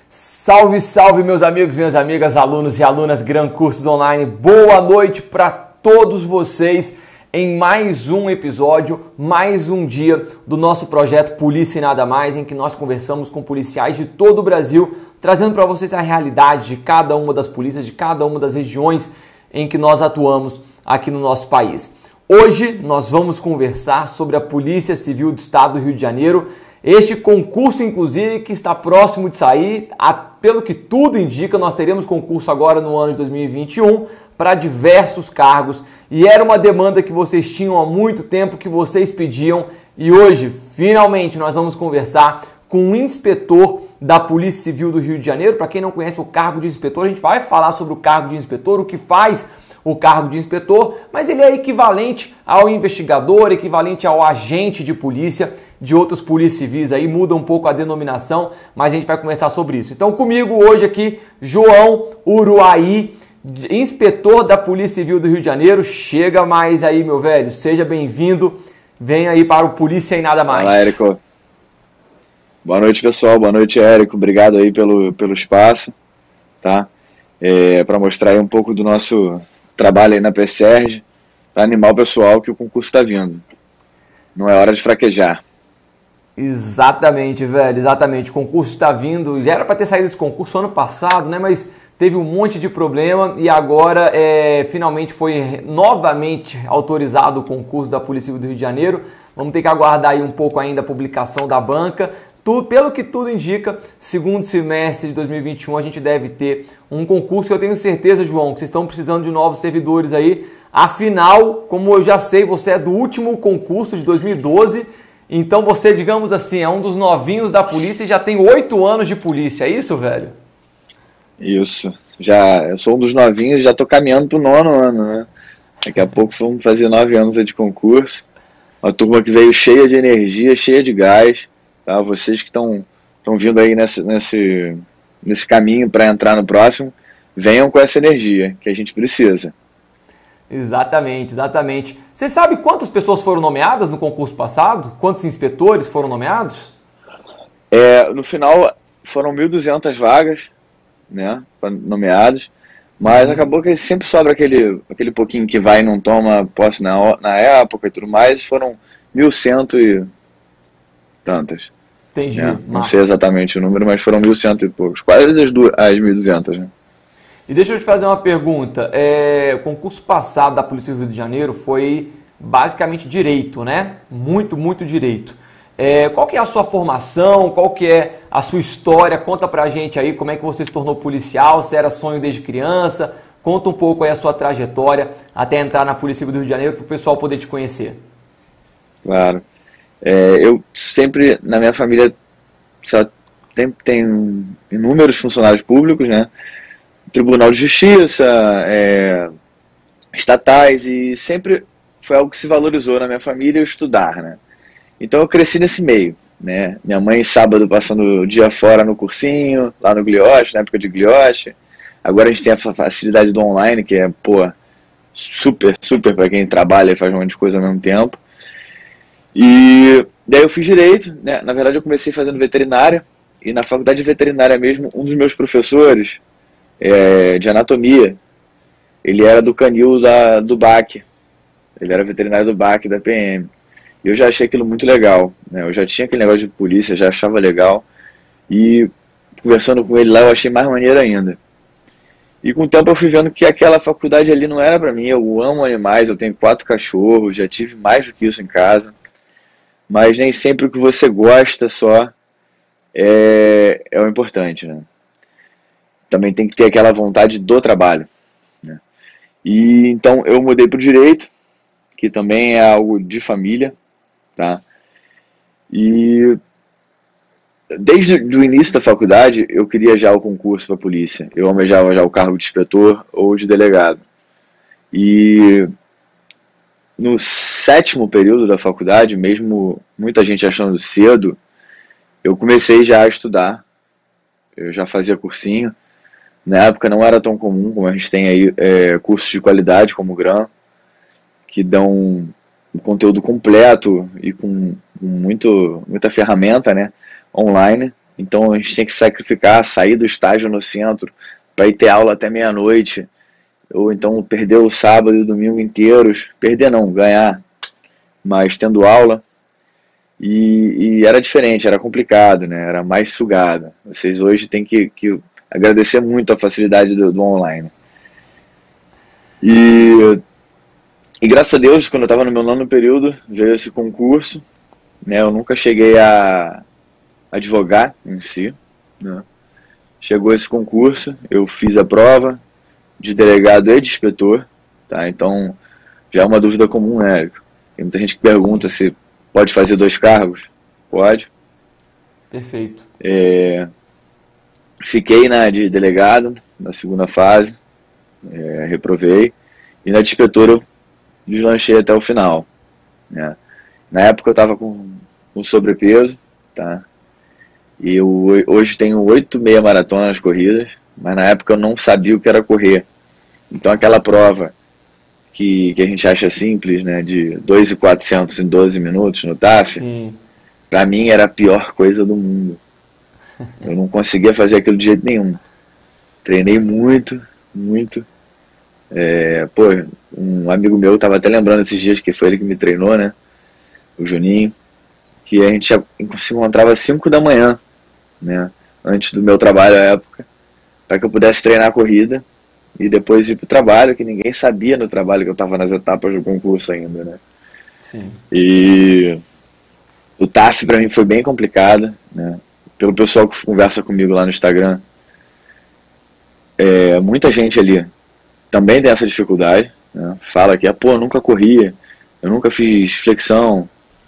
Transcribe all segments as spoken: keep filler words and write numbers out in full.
Salve, salve meus amigos, minhas amigas, alunos e alunas Gran Cursos Online. Boa noite para todos vocês em mais um episódio, mais um dia do nosso projeto Polícia e Nada Mais, em que nós conversamos com policiais de todo o Brasil, trazendo para vocês a realidade de cada uma das polícias, de cada uma das regiões em que nós atuamos aqui no nosso país. Hoje nós vamos conversar sobre a Polícia Civil do Estado do Rio de Janeiro. Este concurso, inclusive, que está próximo de sair, a, pelo que tudo indica, nós teremos concurso agora no ano de dois mil e vinte e um para diversos cargos e era uma demanda que vocês tinham há muito tempo, que vocês pediam, e hoje, finalmente, nós vamos conversar com o inspetor da Polícia Civil do Rio de Janeiro. Para quem não conhece o cargo de inspetor, a gente vai falar sobre o cargo de inspetor, o que faz o cargo de inspetor, mas ele é equivalente ao investigador, equivalente ao agente de polícia de outras polícias civis, aí muda um pouco a denominação, mas a gente vai conversar sobre isso. Então comigo hoje aqui, João Uruaí, inspetor da Polícia Civil do Rio de Janeiro. Chega mais aí, meu velho, seja bem-vindo, vem aí para o Polícia e Nada Mais. Olá, Érico. Boa noite, pessoal, boa noite, Érico, obrigado aí pelo, pelo espaço, tá? É, para mostrar aí um pouco do nosso trabalho aí na P S E R G, para animar o pessoal que o concurso está vindo. Não é hora de fraquejar. Exatamente, velho, exatamente. O concurso está vindo, já era para ter saído esse concurso ano passado, né? Mas teve um monte de problema e agora é, finalmente foi novamente autorizado o concurso da Polícia Civil do Rio de Janeiro. Vamos ter que aguardar aí um pouco ainda a publicação da banca. Tudo, pelo que tudo indica, segundo semestre de dois mil e vinte e um a gente deve ter um concurso. Eu tenho certeza, João, que vocês estão precisando de novos servidores aí. Afinal, como eu já sei, você é do último concurso de dois mil e doze, então você, digamos assim, é um dos novinhos da polícia e já tem oito anos de polícia, é isso, velho? Isso, já, eu sou um dos novinhos, já estou caminhando para o nono ano, né? Daqui a pouco vamos fazer nove anos de concurso. Uma turma que veio cheia de energia, cheia de gás. Tá? Vocês que estão vindo aí nesse, nesse, nesse caminho para entrar no próximo, venham com essa energia que a gente precisa. Exatamente, exatamente. Você sabe quantas pessoas foram nomeadas no concurso passado? Quantos inspetores foram nomeados? É, no final foram mil e duzentas vagas, né, nomeadas, mas uhum. acabou que sempre sobra aquele, aquele pouquinho que vai e não toma posse na, na época e tudo mais. Foram mil e cento e tantas. Entendi. Né? Não sei exatamente o número, mas foram mil e cento e poucos, quase as, duas, as mil e duzentas. Né? E deixa eu te fazer uma pergunta. É, o concurso passado da Polícia Civil do Rio de Janeiro foi basicamente direito, né? Muito, muito direito. É, qual que é a sua formação? Qual que é a sua história? Conta pra gente aí como é que você se tornou policial, se era sonho desde criança. Conta um pouco aí a sua trajetória até entrar na Polícia Civil do Rio de Janeiro para o pessoal poder te conhecer. Claro. É, eu sempre, na minha família, só tem, tem inúmeros funcionários públicos, né? Tribunal de Justiça, é, estatais, e sempre foi algo que se valorizou na minha família, estudar, né? Então eu cresci nesse meio, né? Minha mãe sábado passando o dia fora no cursinho, lá no Glioche, na época de Glioche. Agora a gente tem a facilidade do online, que é, pô, super, super para quem trabalha e faz um monte de coisa ao mesmo tempo. E daí eu fiz direito, né? Na verdade eu comecei fazendo veterinária, e na faculdade de veterinária mesmo, um dos meus professores é, de anatomia, ele era do canil da, do B A C, ele era veterinário do B A C, da P M. E eu já achei aquilo muito legal, né? Eu já tinha aquele negócio de polícia, já achava legal, e conversando com ele lá eu achei mais maneiro ainda. E com o tempo eu fui vendo que aquela faculdade ali não era pra mim. Eu amo animais, eu tenho quatro cachorros, já tive mais do que isso em casa, mas nem sempre o que você gosta só é, é o importante, né? Também tem que ter aquela vontade do trabalho, né? E então eu mudei pro direito, que também é algo de família, tá? E desde o início da faculdade eu queria já o concurso para polícia. Eu almejava já o cargo de inspetor ou de delegado. E no sétimo período da faculdade, mesmo muita gente achando cedo, eu comecei já a estudar. Eu já fazia cursinho. Na época não era tão comum como a gente tem aí é, cursos de qualidade como o Gran, que dão um conteúdo completo e com muito, muita ferramenta, né, online. Então a gente tinha que sacrificar, sair do estágio no centro para ir ter aula até meia-noite, ou então perder o sábado e o domingo inteiros, perder não, ganhar, mas tendo aula, e, e era diferente, era complicado, né? Era mais sugado. Vocês hoje têm que, que agradecer muito a facilidade do, do online. E, e graças a Deus, quando eu estava no meu nono período, veio esse concurso, né? Eu nunca cheguei a advogar em si, né? Chegou esse concurso, eu fiz a prova de delegado e de inspetor, tá? Então já é uma dúvida comum, né? Tem muita gente que pergunta se pode fazer dois cargos. Pode. Perfeito. É, fiquei na de delegado na segunda fase, é, reprovei, e na de inspetor eu deslanchei até o final, né? Na época eu estava com, com sobrepeso, tá? E eu hoje tenho oito meia maratonas corridas, mas na época eu não sabia o que era correr. Então aquela prova que, que a gente acha simples, né, de dois mil e quatrocentos em doze minutos no T A F, para mim era a pior coisa do mundo. Eu não conseguia fazer aquilo de jeito nenhum. Treinei muito, muito. É, pô, um amigo meu estava até lembrando esses dias que foi ele que me treinou, né, o Juninho, que a gente se encontrava às cinco da manhã, né, antes do meu trabalho à época, para que eu pudesse treinar a corrida e depois ir para o trabalho, que ninguém sabia no trabalho que eu estava nas etapas do concurso ainda, né. Sim. E o T A F para mim foi bem complicado, né, pelo pessoal que conversa comigo lá no Instagram. É, muita gente ali também tem essa dificuldade, né, fala que, ah, pô, eu nunca corria, eu nunca fiz flexão.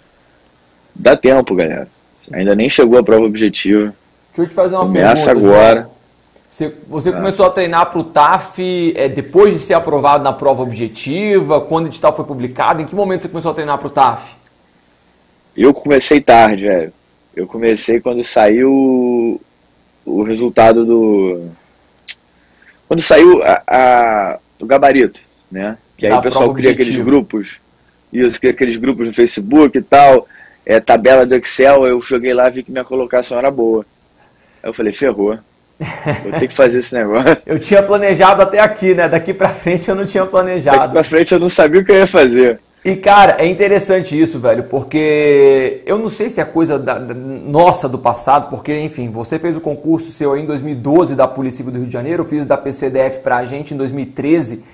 Dá tempo, galera. Ainda nem chegou a prova objetiva. Deixa eu te fazer uma Começa pergunta. agora. João. Você, você ah. começou a treinar para o T A F é, depois de ser aprovado na prova objetiva? Quando o edital foi publicado? Em que momento você começou a treinar para o T A F? Eu comecei tarde, velho. Eu comecei quando saiu o resultado do... Quando saiu a, a, o gabarito, né? Que aí da o pessoal cria aqueles grupos. Isso, cria aqueles grupos no Facebook e tal. É, tabela do Excel, eu joguei lá e vi que minha colocação era boa. Aí eu falei, ferrou. Vou ter que fazer esse negócio. Eu tinha planejado até aqui, né? Daqui pra frente eu não tinha planejado. Daqui pra frente eu não sabia o que eu ia fazer. E, cara, é interessante isso, velho, porque eu não sei se é coisa da, da, nossa do passado, porque, enfim, você fez o concurso seu aí em dois mil e doze da Polícia Civil do Rio de Janeiro, eu fiz da P C D F pra gente em dois mil e treze.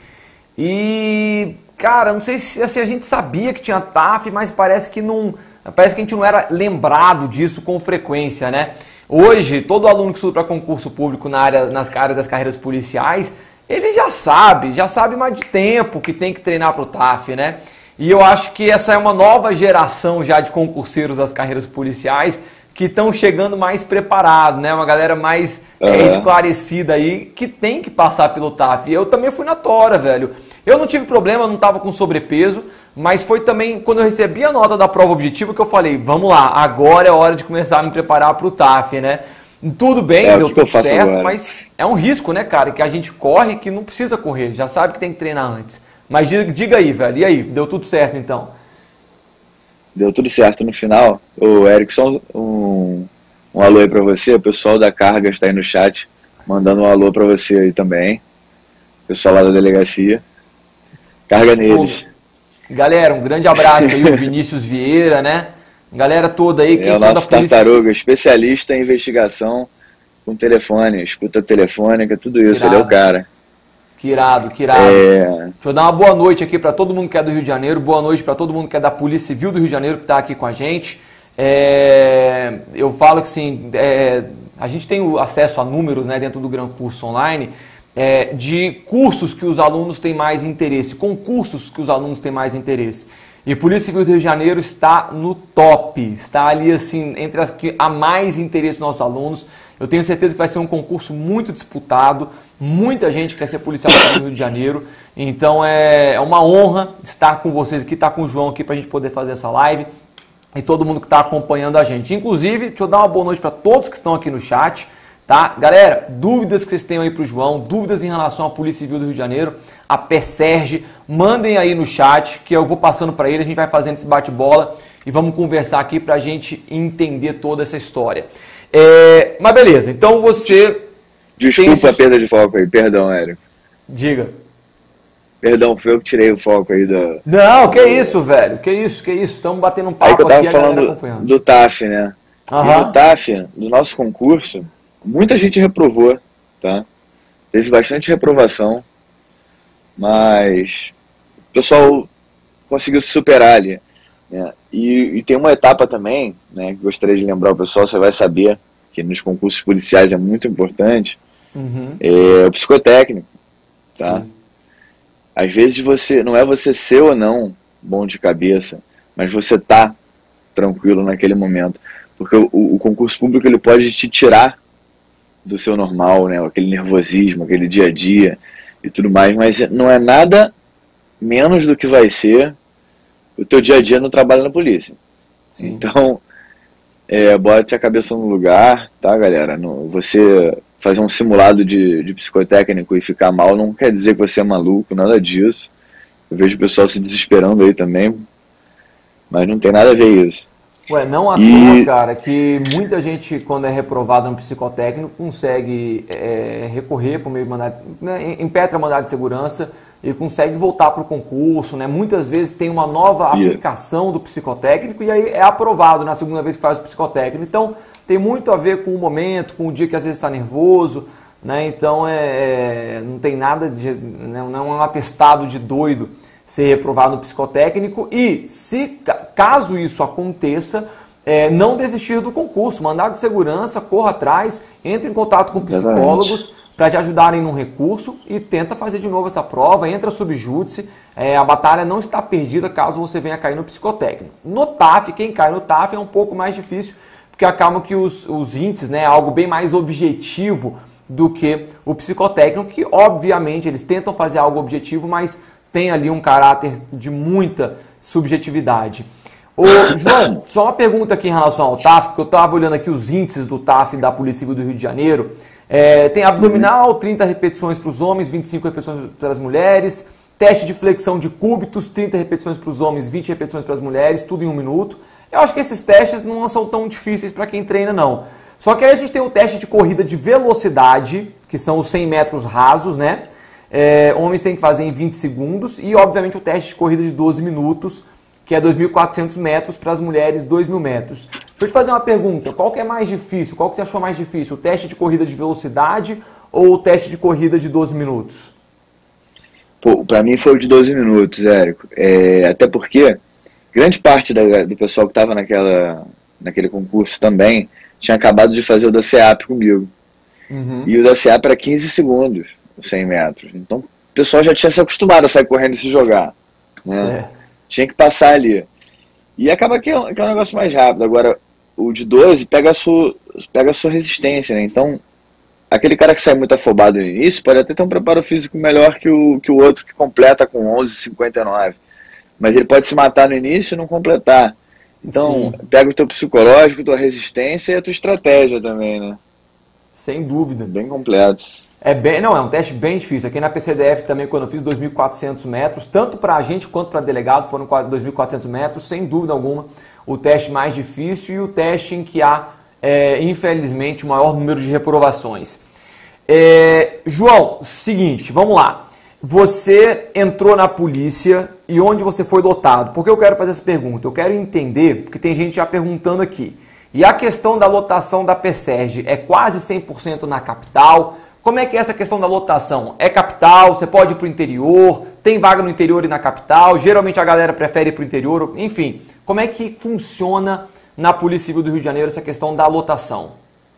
E, cara, não sei se assim, a gente sabia que tinha T A F, mas parece que não... Parece que a gente não era lembrado disso com frequência, né? Hoje, todo aluno que estuda para concurso público na área, nas áreas das carreiras policiais, ele já sabe, já sabe mais de tempo que tem que treinar para o T A F, né? E eu acho que essa é uma nova geração já de concurseiros das carreiras policiais que estão chegando mais preparados, né? Uma galera mais uhum. é, esclarecida aí que tem que passar pelo T A F. Eu também fui na tora, velho. Eu não tive problema, não estava com sobrepeso, mas foi também quando eu recebi a nota da prova objetiva que eu falei, vamos lá, agora é hora de começar a me preparar para o T A F, né? Tudo bem, é, deu tudo certo, agora. Mas é um risco, né, cara, que a gente corre que não precisa correr, já sabe que tem que treinar antes. Mas diga, diga aí, velho, e aí, deu tudo certo então? Deu tudo certo no final. Ô, Erickson, um, um alô aí pra você, o pessoal da Carga está aí no chat, mandando um alô pra você aí também, o pessoal lá da delegacia. Carga neles. Pô, galera, um grande abraço aí, o Vinícius Vieira, né? Galera toda aí. Quem é o nosso tartaruga, especialista em investigação com telefone, escuta telefônica, tudo isso, irado. Ele é o cara. Que irado, que irado. É... Deixa eu dar uma boa noite aqui para todo mundo que é do Rio de Janeiro, boa noite para todo mundo que é da Polícia Civil do Rio de Janeiro que está aqui com a gente. É... Eu falo que sim, é... a gente tem acesso a números, né, dentro do Gran Curso Online, É, de cursos que os alunos têm mais interesse, concursos que os alunos têm mais interesse. E a Polícia Civil do Rio de Janeiro está no top, está ali assim, entre as que há mais interesse dos nossos alunos. Eu tenho certeza que vai ser um concurso muito disputado, muita gente quer ser policial do Rio de Janeiro. Então é, é uma honra estar com vocês aqui, estar com o João aqui para a gente poder fazer essa live e todo mundo que está acompanhando a gente. Inclusive, deixa eu dar uma boa noite para todos que estão aqui no chat. Tá? Galera, dúvidas que vocês tenham aí para o João, dúvidas em relação à Polícia Civil do Rio de Janeiro, a P E S E R G, mandem aí no chat que eu vou passando para ele, a gente vai fazendo esse bate-bola e vamos conversar aqui para a gente entender toda essa história. É, mas beleza, então você... Desculpa esse... a perda de foco aí, perdão, Érico. Diga. Perdão, foi eu que tirei o foco aí da... Não, que isso, velho, que isso, que isso, estamos batendo um papo aí que eu tava aqui, falando do, do T A F, né? Uhum. E no T A F, do nosso concurso, muita gente reprovou, tá? Teve bastante reprovação, mas o pessoal conseguiu se superar ali, né? E, e tem uma etapa também, né, que gostaria de lembrar o pessoal, você vai saber que nos concursos policiais é muito importante, uhum. é o psicotécnico, tá? Sim. Às vezes você, não é você ser ou não bom de cabeça, mas você tá tranquilo naquele momento, porque o, o concurso público ele pode te tirar do seu normal, né, aquele nervosismo, aquele dia a dia e tudo mais, mas não é nada menos do que vai ser o teu dia a dia no trabalho na polícia. Sim. Então, é, bote a cabeça no lugar, tá, galera? No, você fazer um simulado de, de psicotécnico e ficar mal não quer dizer que você é maluco, nada disso. Eu vejo o pessoal se desesperando aí também, mas não tem nada a ver isso. Ué, não à e... toa, cara, que muita gente, quando é reprovado no psicotécnico, consegue é, recorrer por meio de mandado, né, impetra mandado de segurança e consegue voltar para o concurso, né? Muitas vezes tem uma nova aplicação do psicotécnico e aí é aprovado na segunda vez que faz o psicotécnico. Então, tem muito a ver com o momento, com o dia que às vezes está nervoso, né? Então, é, é, não tem nada de... Né, não é um atestado de doido ser reprovado no psicotécnico e, se caso isso aconteça, é, não desistir do concurso, mandado de segurança, corra atrás, entre em contato com psicólogos para te ajudarem no recurso e tenta fazer de novo essa prova, entra subjúdice, é, a batalha não está perdida caso você venha cair no psicotécnico. No T A F, quem cai no T A F é um pouco mais difícil, porque acaba que os, os índices, né, é algo bem mais objetivo do que o psicotécnico, que obviamente eles tentam fazer algo objetivo, mas tem ali um caráter de muita subjetividade. Ô, João, só uma pergunta aqui em relação ao T A F, porque eu estava olhando aqui os índices do T A F da Polícia Civil do Rio de Janeiro. É, tem abdominal, trinta repetições para os homens, vinte e cinco repetições para as mulheres. Teste de flexão de cúbitos, trinta repetições para os homens, vinte repetições para as mulheres, tudo em um minuto. Eu acho que esses testes não são tão difíceis para quem treina, não. Só que aí a gente tem o teste de corrida de velocidade, que são os cem metros rasos, né? É, homens têm que fazer em vinte segundos e, obviamente, o teste de corrida de doze minutos, que é dois mil e quatrocentos metros, para as mulheres dois mil metros. Deixa eu te fazer uma pergunta, qual que é mais difícil? Qual que você achou mais difícil? O teste de corrida de velocidade ou o teste de corrida de doze minutos? Pô, para mim foi o de doze minutos, Érico. É, até porque grande parte da, do pessoal que estava naquela, naquele concurso também tinha acabado de fazer o da SEAP comigo. Uhum. E o da SEAP era quinze segundos, os cem metros. Então o pessoal já tinha se acostumado a sair correndo e se jogar, né? Certo. Tinha que passar ali. E acaba que é, um, que é um negócio mais rápido. Agora, o de doze pega a sua, pega a sua resistência, né? Então, aquele cara que sai muito afobado no início pode até ter um preparo físico melhor que o, que o outro que completa com onze e cinquenta e nove. Mas ele pode se matar no início e não completar. Então, sim, pega o teu psicológico, tua resistência e a tua estratégia também, né? Sem dúvida. Bem completo. É bem, não, é um teste bem difícil. Aqui na P C D F também, quando eu fiz dois mil e quatrocentos metros, tanto para a gente quanto para delegado, foram dois mil e quatrocentos metros, sem dúvida alguma, o teste mais difícil e o teste em que há, é, infelizmente, o maior número de reprovações. É, João, seguinte, vamos lá. Você entrou na polícia e onde você foi lotado? Por que eu quero fazer essa pergunta? Eu quero entender, porque tem gente já perguntando aqui. E a questão da lotação da PSERG é quase cem por cento na capital? Como é que é essa questão da lotação? É capital? Você pode ir para o interior? Tem vaga no interior e na capital? Geralmente a galera prefere ir para o interior? Enfim, como é que funciona na Polícia Civil do Rio de Janeiro essa questão da lotação?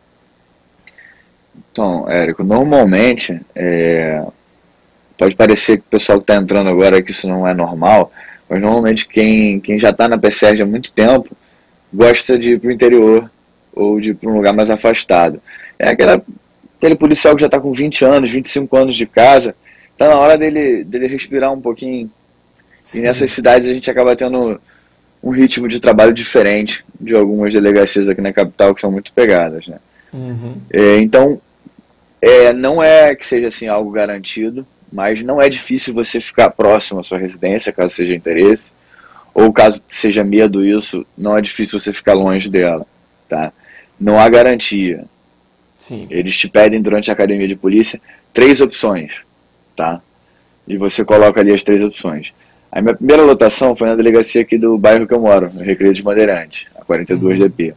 Então, Érico, normalmente, é... pode parecer que o pessoal que está entrando agora que isso não é normal, mas normalmente quem, quem já está na PSERG há muito tempo gosta de ir para o interior ou de ir para um lugar mais afastado. É aquela... Aquele policial que já está com vinte anos, vinte e cinco anos de casa, está na hora dele, dele respirar um pouquinho. Sim. E nessas cidades a gente acaba tendo um ritmo de trabalho diferente de algumas delegacias aqui na capital que são muito pegadas, né? Uhum. É, então, é, não é que seja assim algo garantido, mas não é difícil você ficar próximo à sua residência, caso seja interesse, ou caso seja medo isso, não é difícil você ficar longe dela, tá? Não há garantia. Sim. Eles te pedem durante a academia de polícia três opções, tá? E você coloca ali as três opções. A minha primeira lotação foi na delegacia aqui do bairro que eu moro, no Recreio dos Bandeirantes, a quarenta e dois D P.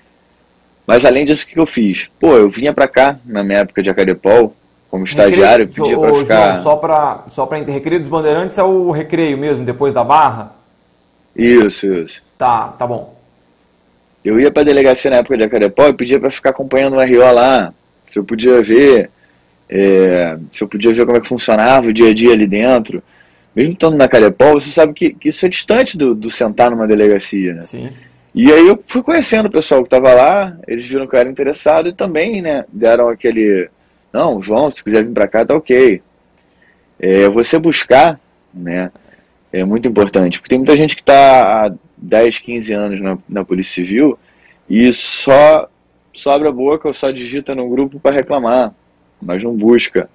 Mas além disso, o que eu fiz? Pô, eu vinha pra cá, na minha época de Acadepol, como estagiário, Recreio, pedia pra ô, ficar... João, só pra, só pra entender, Recreio dos Bandeirantes é o recreio mesmo, depois da Barra? Isso, isso. Tá, tá bom. Eu ia pra delegacia na época de Acadepol e pedia pra ficar acompanhando o R O lá, se eu podia ver, é, se eu podia ver como é que funcionava o dia a dia ali dentro. Mesmo estando na Acadepol, você sabe que, que isso é distante do, do sentar numa delegacia, né? Sim. E aí eu fui conhecendo o pessoal que estava lá, eles viram que eu era interessado e também, né, deram aquele... Não, João, se quiser vir pra cá, tá ok. É, você buscar, né, é muito importante, porque tem muita gente que está há dez, quinze anos na, na Polícia Civil e só, só abre a boca ou só digita no grupo para reclamar, mas não busca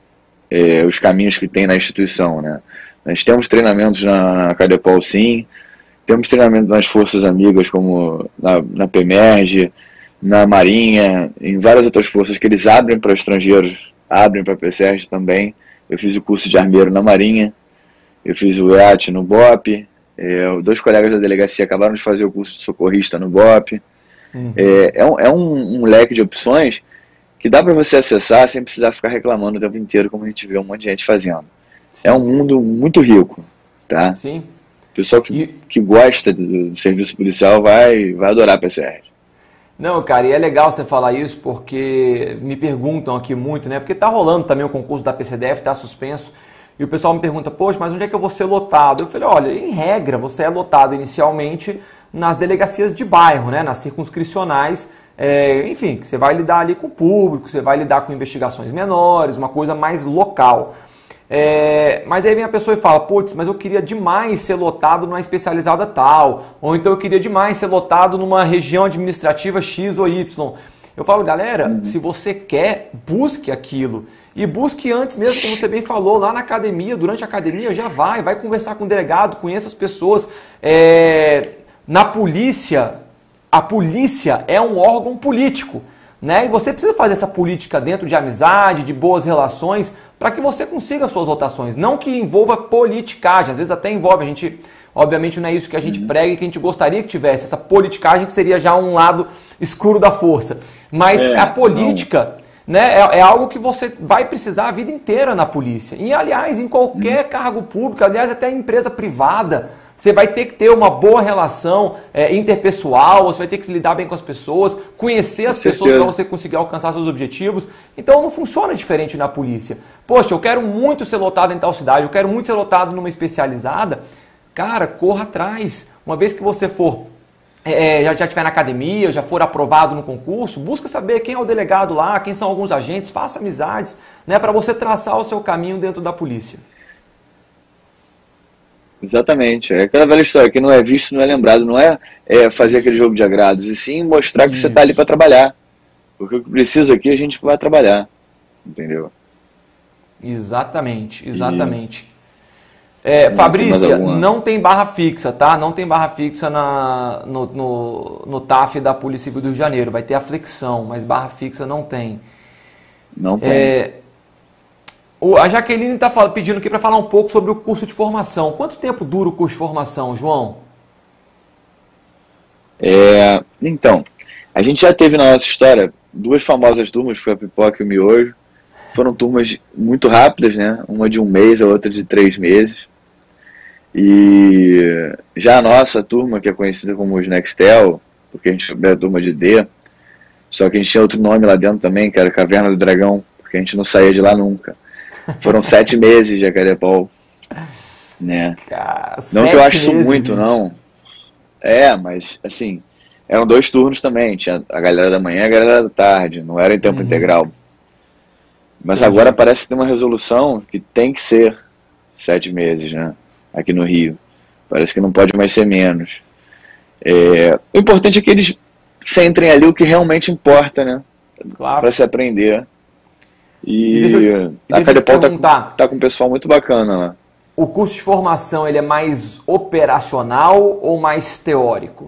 é, os caminhos que tem na instituição, né. Nós temos treinamentos na, na Cadepol, sim, temos treinamento nas Forças Amigas, como na, na PEMERG, na Marinha, em várias outras forças que eles abrem para estrangeiros, abrem para P C R também. Eu fiz o curso de armeiro na Marinha, eu fiz o E A T no B O P, é, dois colegas da delegacia acabaram de fazer o curso de socorrista no B O P. Uhum. É, é, um, é um, um leque de opções que dá para você acessar sem precisar ficar reclamando o tempo inteiro, como a gente vê um monte de gente fazendo. Sim. É um mundo muito rico, tá? Sim. O pessoal que, e... que gosta do, do serviço policial vai, vai adorar a P C R. Não, cara, e é legal você falar isso porque me perguntam aqui muito, né? Porque tá rolando também o concurso da P C D F, tá suspenso, e o pessoal me pergunta, poxa, mas onde é que eu vou ser lotado? Eu falei, olha, em regra, você é lotado inicialmente nas delegacias de bairro, né? Nas circunscricionais, é, enfim, que você vai lidar ali com o público, você vai lidar com investigações menores, uma coisa mais local. É, mas aí vem a pessoa e fala, putz, mas eu queria demais ser lotado numa especializada tal, ou então eu queria demais ser lotado numa região administrativa X ou Y. Eu falo, galera, uhum. se você quer, busque aquilo. E busque antes mesmo, como você bem falou, lá na academia, durante a academia, já vai, vai conversar com o delegado, conheça as pessoas. É, na polícia, a polícia é um órgão político, né? E você precisa fazer essa política dentro de amizade, de boas relações, para que você consiga suas votações. Não que envolva politicagem, às vezes até envolve, a gente, obviamente não é isso que a gente uhum. prega e que a gente gostaria que tivesse, essa politicagem que seria já um lado escuro da força. Mas é, a política, né, é, é algo que você vai precisar a vida inteira na polícia. E, aliás, em qualquer uhum. cargo público, aliás, até em empresa privada, você vai ter que ter uma boa relação é, interpessoal, você vai ter que lidar bem com as pessoas, conhecer as pessoas para você conseguir alcançar seus objetivos. Então não funciona diferente na polícia. Poxa, eu quero muito ser lotado em tal cidade, eu quero muito ser lotado numa especializada. Cara, corra atrás. Uma vez que você for, é, já já estiver na academia, já for aprovado no concurso, busca saber quem é o delegado lá, quem são alguns agentes, faça amizades, né, para você traçar o seu caminho dentro da polícia. Exatamente, é aquela velha história, que não é visto não é lembrado, não é, é fazer aquele jogo de agrados, e sim mostrar que Isso. você está ali para trabalhar, porque o que precisa aqui a gente vai trabalhar, entendeu? Exatamente, exatamente. E... É, Fabrícia, não tem barra fixa, tá? Não tem barra fixa na, no, no, no T A F da Polícia Civil do Rio de Janeiro, vai ter a flexão, mas barra fixa não tem. Não tem. É... A Jaqueline está pedindo aqui para falar um pouco sobre o curso de formação. Quanto tempo dura o curso de formação, João? É, então, a gente já teve na nossa história duas famosas turmas, foi a Pipoca e o Miojo. Foram turmas muito rápidas, né? Uma de um mês, a outra de três meses. E já a nossa turma, que é conhecida como os Nextel, porque a gente é a turma de D, só que a gente tinha outro nome lá dentro também, que era Caverna do Dragão, porque a gente não saía de lá nunca. Foram sete meses de Acadepol, né? Cara, não que eu acho isso muito, não. É, mas, assim, eram dois turnos também. Tinha a galera da manhã e a galera da tarde. Não era em tempo uhum. integral. Mas Entendi. Agora parece que tem uma resolução que tem que ser sete meses, né? Aqui no Rio. Parece que não pode mais ser menos. É, o importante é que eles centrem ali o que realmente importa, né? Claro. Para se aprender. E, e deixa eu, a Acadepol tá, tá com um pessoal muito bacana lá. o curso de formação ele é mais operacional ou mais teórico?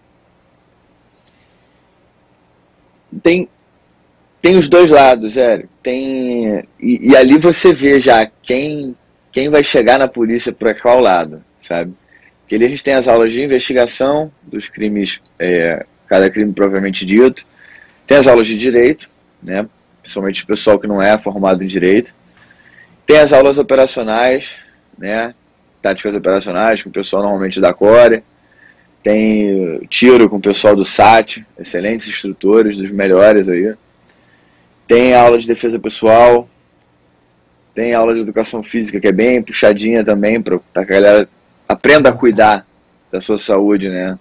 Tem, tem os dois lados, Érico. Tem, e, e ali você vê já quem, quem vai chegar na polícia para qual lado, sabe? Porque ali a gente tem as aulas de investigação dos crimes, é, cada crime propriamente dito. Tem as aulas de direito, né? Principalmente o pessoal que não é formado em direito. Tem as aulas operacionais, né? Táticas operacionais, com o pessoal normalmente da Core. Tem tiro com o pessoal do S A T, excelentes instrutores, dos melhores aí. Tem aula de defesa pessoal. Tem aula de educação física, que é bem puxadinha também, para que a galera aprenda a cuidar da sua saúde, né?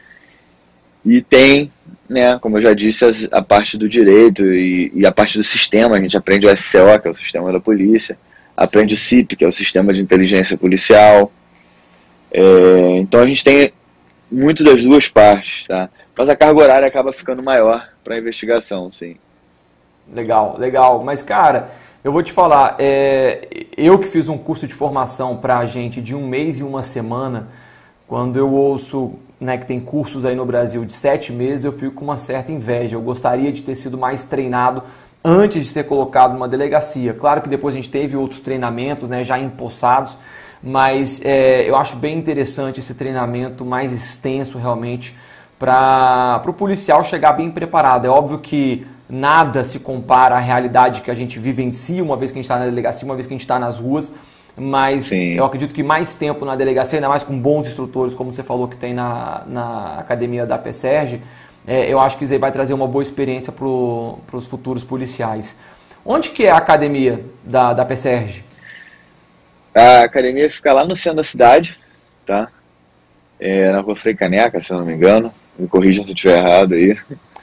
E tem, né, como eu já disse, as, a parte do direito e, e a parte do sistema. A gente aprende o S C O, que é o sistema da polícia. Aprende o C I P, que é o sistema de inteligência policial. É, então a gente tem muito das duas partes, tá? Mas a carga horária acaba ficando maior para a investigação, sim. Legal, legal. Mas, cara, eu vou te falar, é, eu que fiz um curso de formação para a gente de um mês e uma semana, quando eu ouço, né, que tem cursos aí no Brasil de sete meses, eu fico com uma certa inveja. Eu gostaria de ter sido mais treinado antes de ser colocado numa delegacia. Claro que depois a gente teve outros treinamentos, né, já empossados, mas é, eu acho bem interessante esse treinamento mais extenso realmente para o policial chegar bem preparado. É óbvio que nada se compara à realidade que a gente vivencia uma vez que a gente está na delegacia, uma vez que a gente está nas ruas, mas sim, eu acredito que mais tempo na delegacia, ainda mais com bons instrutores, como você falou que tem na, na academia da P S E R G, é, eu acho que isso aí vai trazer uma boa experiência para os futuros policiais. Onde que é a academia da, da P S E R G? A academia fica lá no centro da cidade, tá? É, na Rua Frei Caneca, se eu não me engano. Me corrijam se eu estiver errado aí.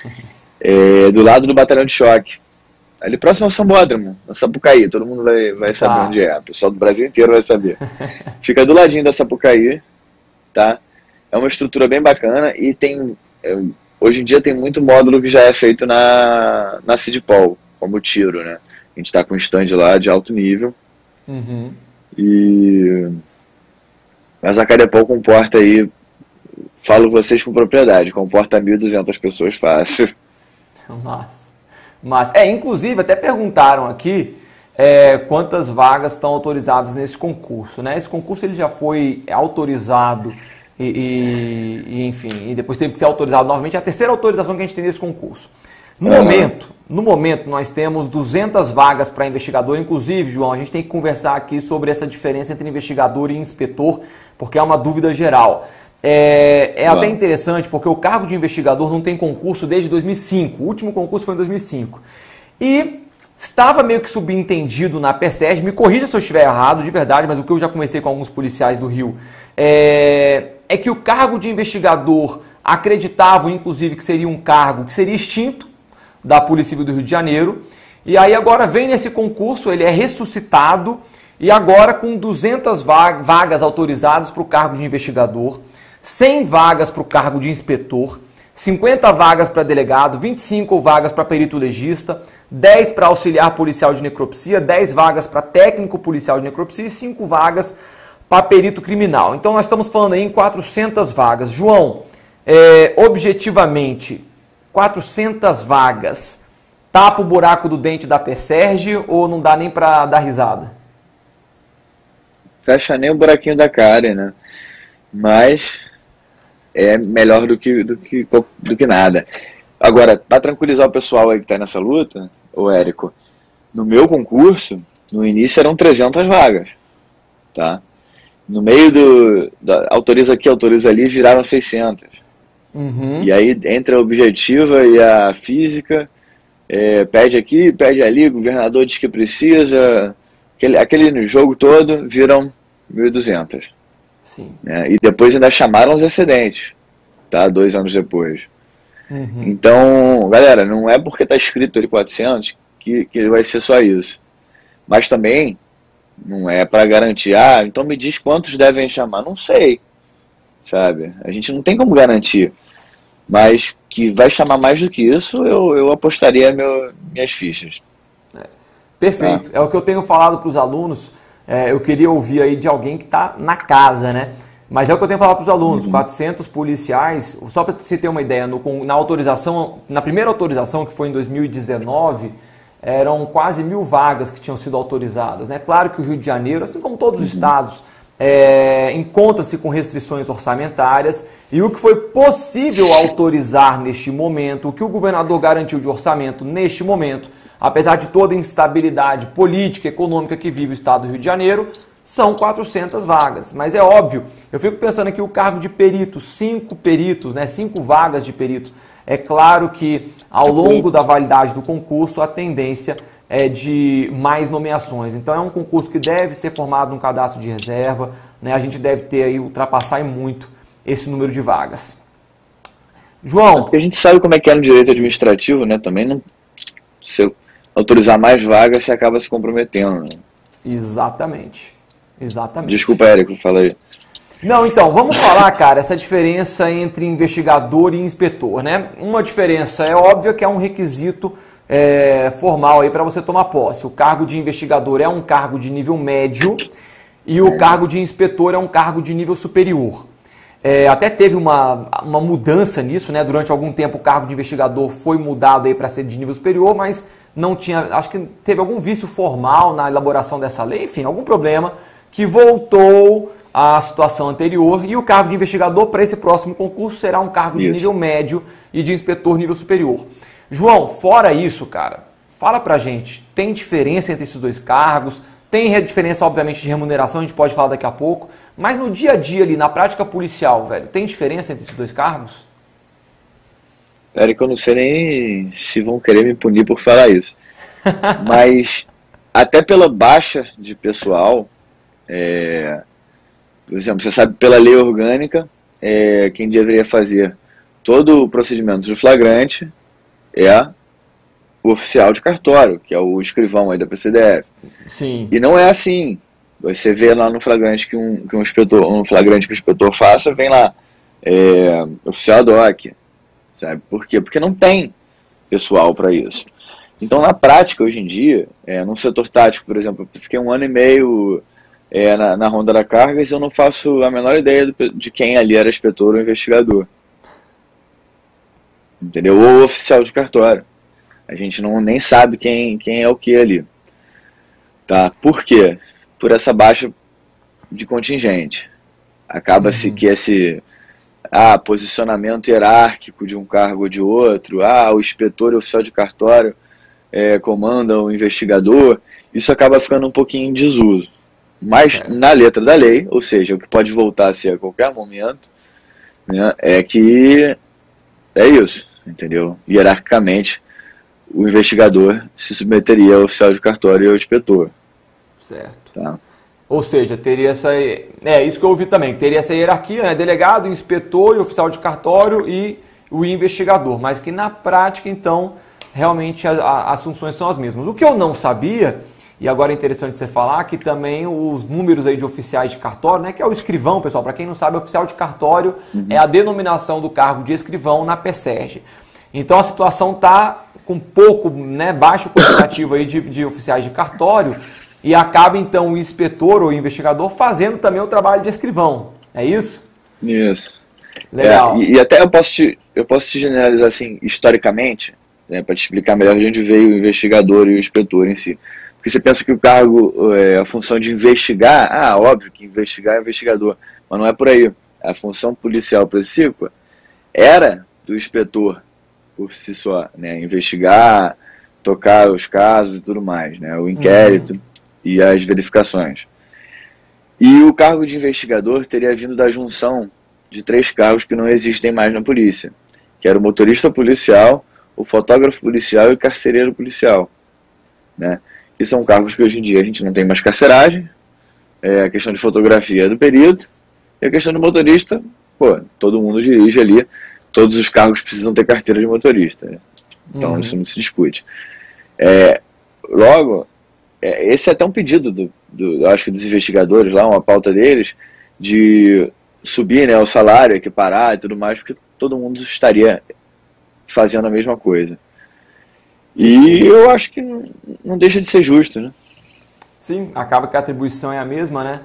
É, do lado do batalhão de choque. Ali próximo ao Sambódromo, na Sapucaí. Todo mundo vai, vai saber ah. onde é. O pessoal do Brasil inteiro vai saber. Fica do ladinho da Sapucaí, tá? É uma estrutura bem bacana e tem... É, hoje em dia tem muito módulo que já é feito na, na Cidpol, como tiro, né? A gente está com um stand lá de alto nível. Uhum. E... Mas a Cadepol comporta aí, falo vocês com propriedade, comporta mil e duzentas pessoas fácil. Mas, mas, é, inclusive, até perguntaram aqui é, quantas vagas estão autorizadas nesse concurso, né? Esse concurso ele já foi autorizado e, e, e, enfim, e depois teve que ser autorizado novamente. É a terceira autorização que a gente tem nesse concurso. No uhum. momento, no momento, nós temos duzentas vagas para investigador. Inclusive, João, a gente tem que conversar aqui sobre essa diferença entre investigador e inspetor, porque é uma dúvida geral. É, é até interessante, porque o cargo de investigador não tem concurso desde dois mil e cinco. O último concurso foi em dois mil e cinco. E estava meio que subentendido na P S E R G, me corrija se eu estiver errado, de verdade, mas o que eu já conversei com alguns policiais do Rio, é, é que o cargo de investigador acreditavam, inclusive, que seria um cargo que seria extinto da Polícia Civil do Rio de Janeiro, e aí agora vem nesse concurso, ele é ressuscitado, e agora com duzentas vagas autorizadas para o cargo de investigador, cem vagas para o cargo de inspetor, cinquenta vagas para delegado, vinte e cinco vagas para perito legista, dez para auxiliar policial de necropsia, dez vagas para técnico policial de necropsia e cinco vagas para perito criminal. Então nós estamos falando aí em quatrocentas vagas. João, é, objetivamente, quatrocentas vagas, tapa o buraco do dente da P S E R G ou não dá nem para dar risada? Fecha nem o buraquinho da cara, né? Mas é melhor do que, do que, do que nada. Agora, para tranquilizar o pessoal aí que está nessa luta, ô Érico, no meu concurso, no início eram trezentas vagas, tá? No meio do... Da, autoriza aqui, autoriza ali, viraram seiscentas. Uhum. E aí, entre a objetiva e a física, é, pede aqui, pede ali, o governador diz que precisa, aquele, aquele jogo todo, viram mil e duzentas. Sim. Né? E depois ainda chamaram os excedentes, tá? Dois anos depois. Uhum. Então, galera, não é porque está escrito ali quatrocentos que, que vai ser só isso. Mas também não é para garantir, ah, então me diz quantos devem chamar. Não sei, sabe? A gente não tem como garantir. Mas que vai chamar mais do que isso, eu, eu apostaria meu, minhas fichas. É. Perfeito. Ah. É o que eu tenho falado para os alunos. é, eu queria ouvir aí de alguém que está na casa, né? Mas é o que eu tenho que falar para os alunos, uhum. quatrocentos policiais, só para você ter uma ideia, no, na autorização, na primeira autorização, que foi em dois mil e dezenove, eram quase mil vagas que tinham sido autorizadas, né? Claro que o Rio de Janeiro, assim como todos os uhum. estados, é, encontra-se com restrições orçamentárias, e o que foi possível autorizar neste momento, o que o governador garantiu de orçamento neste momento, apesar de toda a instabilidade política e econômica que vive o estado do Rio de Janeiro, são quatrocentas vagas. Mas é óbvio, eu fico pensando aqui o cargo de perito, cinco peritos, né, cinco vagas de perito. É claro que ao longo da validade do concurso a tendência é de mais nomeações. Então é um concurso que deve ser formado num cadastro de reserva, né, a gente deve ter aí, ultrapassar muito esse número de vagas. João... Porque a gente sabe como é que é no direito administrativo, né, também não... Se eu autorizar mais vagas, você acaba se comprometendo, né? Exatamente. Exatamente. Desculpa, Érico, fala aí. Não, então, vamos falar, cara, essa diferença entre investigador e inspetor, né? Uma diferença é óbvia que é um requisito é, formal aí para você tomar posse. O cargo de investigador é um cargo de nível médio e o cargo de inspetor é um cargo de nível superior. É, até teve uma, uma mudança nisso, né? Durante algum tempo o cargo de investigador foi mudado aí para ser de nível superior, mas não tinha, acho que teve algum vício formal na elaboração dessa lei, enfim, algum problema que voltou à situação anterior, e o cargo de investigador para esse próximo concurso será um cargo de isso. nível médio e de inspetor nível superior. João, fora isso, cara, fala pra gente, tem diferença entre esses dois cargos? Tem diferença, obviamente, de remuneração, a gente pode falar daqui a pouco, mas no dia a dia ali, na prática policial, velho, tem diferença entre esses dois cargos? Érico, eu não sei nem se vão querer me punir por falar isso. Mas, até pela baixa de pessoal, é, por exemplo, você sabe, pela lei orgânica, é, quem deveria fazer todo o procedimento do flagrante é o oficial de cartório, que é o escrivão aí da P C D F. Sim. E não é assim. Você vê lá no flagrante que um, que um inspetor, um flagrante que o inspetor faça, vem lá, é, oficial D O C, sabe? Por quê? Porque não tem pessoal para isso. Então, na prática, hoje em dia, é, no setor tático, por exemplo, eu fiquei um ano e meio é, na, na Ronda da Cargas e eu não faço a menor ideia do, de quem ali era inspetor ou investigador. Entendeu? Ou oficial de cartório. A gente não, nem sabe quem, quem é o que ali. Tá? Por quê? Por essa baixa de contingente. Acaba-se uhum. que esse ah, posicionamento hierárquico de um cargo ou de outro, ah, o inspetor e o oficial de cartório é, comanda o investigador, isso acaba ficando um pouquinho em desuso. Mas é. na letra da lei, ou seja, o que pode voltar a ser a qualquer momento, né, é que é isso, entendeu? Hierarquicamente, o investigador se submeteria ao oficial de cartório e ao inspetor. Certo. Tá? Ou seja, teria essa... É, isso que eu ouvi também. Teria essa hierarquia, né? Delegado, inspetor e oficial de cartório e o investigador. Mas que na prática, então, realmente a, a, as funções são as mesmas. O que eu não sabia, e agora é interessante você falar, que também os números aí de oficiais de cartório, né? Que é o escrivão, pessoal. Para quem não sabe, oficial de cartório uhum. é a denominação do cargo de escrivão na P S E R G. Então a situação está com pouco, né, baixo quantitativo aí de, de oficiais de cartório, e acaba então o inspetor ou o investigador fazendo também o trabalho de escrivão. É isso? Isso. Legal. É, e, e até eu posso te, eu posso te generalizar assim, historicamente, né, para te explicar melhor de onde veio o investigador e o inspetor em si. Porque você pensa que o cargo, é, a função de investigar, ah, óbvio que investigar é investigador, mas não é por aí. A função policial precípua era do inspetor por si só, né, investigar, tocar os casos e tudo mais, né, o inquérito uhum. e as verificações. E o cargo de investigador teria vindo da junção de três cargos que não existem mais na polícia, que era o motorista policial, o fotógrafo policial e o carcereiro policial, né, que são cargos que hoje em dia a gente não tem mais carceragem, é, a questão de fotografia é do perito, e a questão do motorista, pô, todo mundo dirige ali, todos os cargos precisam ter carteira de motorista, né? Então uhum. isso não se discute. É, logo, é, esse é até um pedido, do, do, acho que dos investigadores lá, uma pauta deles, de subir, né, o salário, equiparar e tudo mais, porque todo mundo estaria fazendo a mesma coisa. E eu acho que não, não deixa de ser justo, né? Sim, acaba que a atribuição é a mesma, né?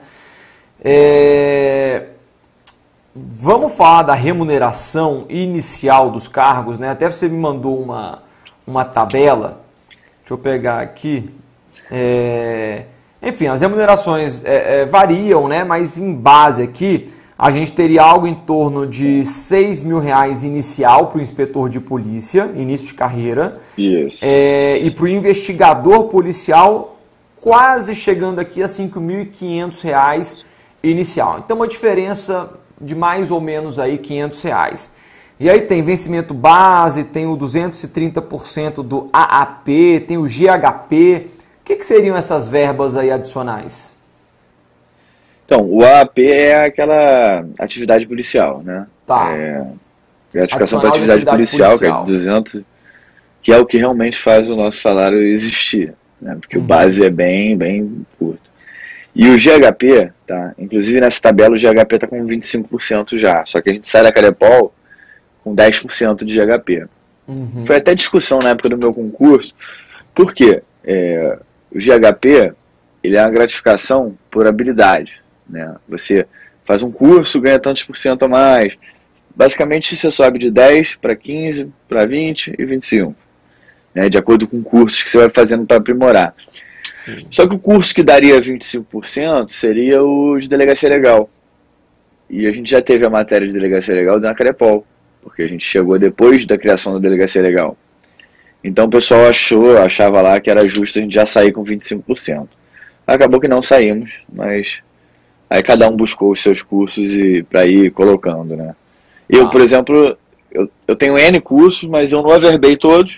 É... Vamos falar da remuneração inicial dos cargos, né? Até você me mandou uma, uma tabela. Deixa eu pegar aqui. É... Enfim, as remunerações é, é, variam, né? Mas em base aqui, a gente teria algo em torno de seis mil reais inicial para o inspetor de polícia, início de carreira. Isso. É, e para o investigador policial, quase chegando aqui a cinco mil e quinhentos reais inicial. Então, uma diferença de mais ou menos aí quinhentos reais. E aí tem vencimento base, tem o duzentos e trinta por cento do A A P, tem o G H P. O que, que seriam essas verbas aí adicionais? Então, o A A P é aquela atividade policial, né? Tá. É, gratificação para atividade, atividade policial, policial, que é de duzentos, que é o que realmente faz o nosso salário existir, né? Porque uhum. o base é bem, bem curto. E o G H P, tá? Inclusive nessa tabela o G H P está com vinte e cinco por cento já, só que a gente sai da Carepol com dez por cento de G H P. Uhum. Foi até discussão na época do meu concurso, por quê? É, o G H P, ele é uma gratificação por habilidade, né? Você faz um curso, ganha tantos por cento a mais. Basicamente você sobe de dez para quinze, para vinte e vinte e cinco, né? De acordo com cursos que você vai fazendo para aprimorar. Sim. Só que o curso que daria vinte e cinco por cento seria o de delegacia legal. E a gente já teve a matéria de delegacia legal na Carepol, porque a gente chegou depois da criação da delegacia legal. Então o pessoal achou, achava lá que era justo a gente já sair com vinte e cinco por cento. Acabou que não saímos, mas aí cada um buscou os seus cursos e para ir colocando, né? Eu, ah. por exemplo, eu, eu tenho N cursos, mas eu não averbei todos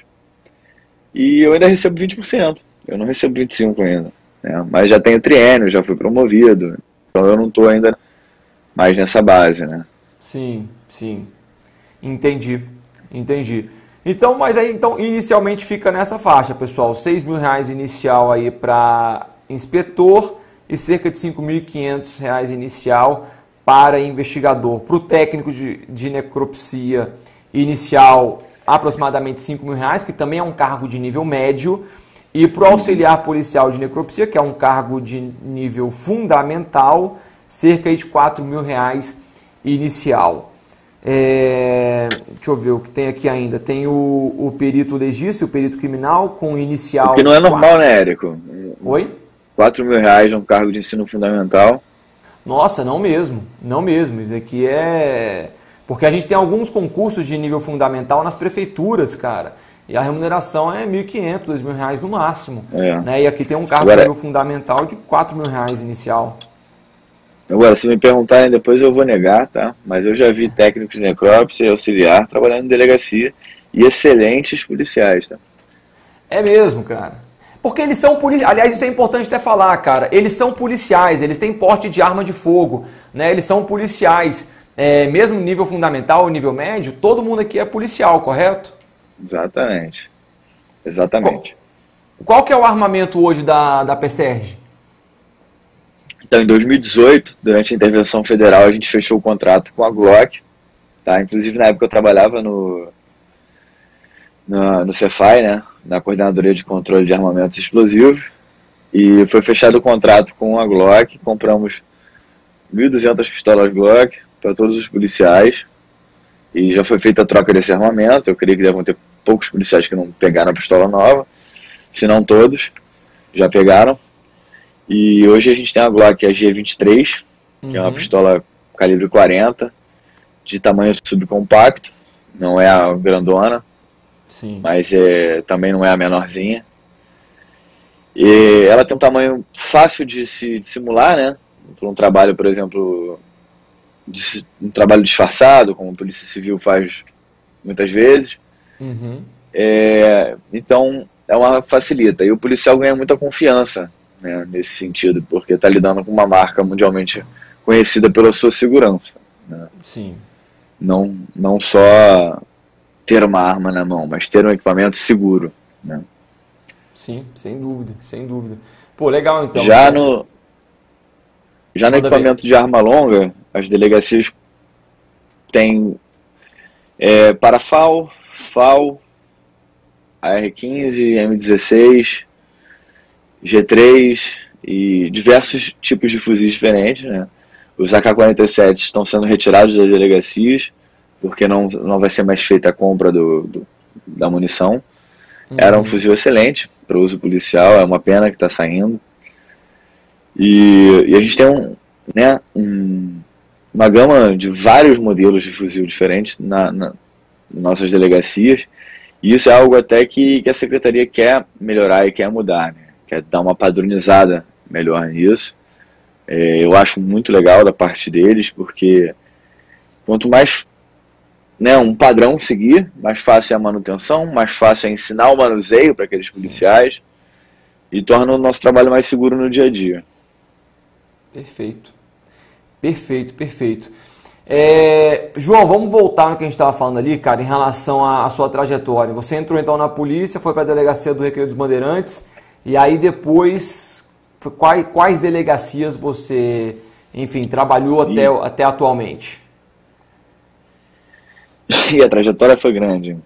e eu ainda recebo vinte por cento. Eu não recebo vinte e cinco por cento ainda, né? Mas já tenho triênio, já fui promovido, então eu não estou ainda mais nessa base, né? Sim, sim. Entendi, entendi. Então, mas aí, então, inicialmente fica nessa faixa, pessoal, seis mil reais inicial aí para inspetor e cerca de cinco mil e quinhentos reais inicial para investigador. Para o técnico de, de necropsia inicial, aproximadamente cinco mil reais, que também é um cargo de nível médio. E para o auxiliar policial de necropsia, que é um cargo de nível fundamental, cerca de quatro mil reais inicial. É, deixa eu ver o que tem aqui ainda. Tem o, o perito legista e o perito criminal com inicial... O que não é normal, quatro... né, Érico? Oi? quatro mil reais é um cargo de ensino fundamental. Nossa, não mesmo. Não mesmo. Isso aqui é... Porque a gente tem alguns concursos de nível fundamental nas prefeituras, cara. E a remuneração é mil e quinhentos, dois mil reais no máximo. É. Né? E aqui tem um cargo Agora... de nível fundamental de quatro mil reais inicial. Agora, se me perguntarem depois eu vou negar, tá? Mas eu já vi técnicos de necrópsia e auxiliar trabalhando em delegacia e excelentes policiais, tá? É mesmo, cara. Porque eles são policiais, aliás, isso é importante até falar, cara. Eles são policiais, eles têm porte de arma de fogo, né? Eles são policiais, é, mesmo nível fundamental ou nível médio, todo mundo aqui é policial, correto? Exatamente. Exatamente. Qual, qual que é o armamento hoje da, da P S E R G? Então, em dois mil e dezoito, durante a intervenção federal, a gente fechou o contrato com a Glock, tá? Inclusive, na época eu trabalhava no, no, no Cefai, né? Na Coordenadoria de Controle de Armamentos Explosivos, e foi fechado o contrato com a Glock, compramos mil e duzentas pistolas Glock para todos os policiais, e já foi feita a troca desse armamento. Eu creio que devem ter poucos policiais que não pegaram a pistola nova, se não todos, já pegaram. E hoje a gente tem a Glock, a G vinte e três, uhum. que é uma pistola calibre quarenta, de tamanho subcompacto, não é a grandona, Sim. mas é, também não é a menorzinha. E ela tem um tamanho fácil de se de simular, né? Para um trabalho, por exemplo, de, um trabalho disfarçado, como a Polícia Civil faz muitas vezes. Uhum. É, então, é uma facilita. E o policial ganha muita confiança, né, nesse sentido, porque está lidando com uma marca mundialmente conhecida pela sua segurança, né? Sim. Não, não só ter uma arma na mão, mas ter um equipamento seguro, né? Sim, sem dúvida, sem dúvida. Pô, legal então. Já no, já no equipamento ver. de arma longa, as delegacias têm é, Parafal, F A U, A R quinze, M dezesseis, G três e diversos tipos de fuzis diferentes, né? Os A K quarenta e sete estão sendo retirados das delegacias, porque não, não vai ser mais feita a compra do, do, da munição. Uhum. Era um fuzil excelente para uso policial, é uma pena que está saindo. E, e a gente tem um, né, um, uma gama de vários modelos de fuzil diferentes na, na nossas delegacias, e isso é algo até que, que a Secretaria quer melhorar e quer mudar, né? Quer dar uma padronizada melhor nisso. É, eu acho muito legal da parte deles, porque quanto mais, né, um padrão seguir, mais fácil é a manutenção, mais fácil é ensinar o manuseio para aqueles policiais, e torna o nosso trabalho mais seguro no dia a dia. Perfeito, perfeito, perfeito. É, João, vamos voltar no que a gente estava falando ali, cara, em relação à, à sua trajetória. Você entrou então na polícia, foi para a delegacia do Recreio dos Bandeirantes, e aí depois, quais, quais delegacias você, enfim, trabalhou até, até atualmente? E a trajetória foi grande.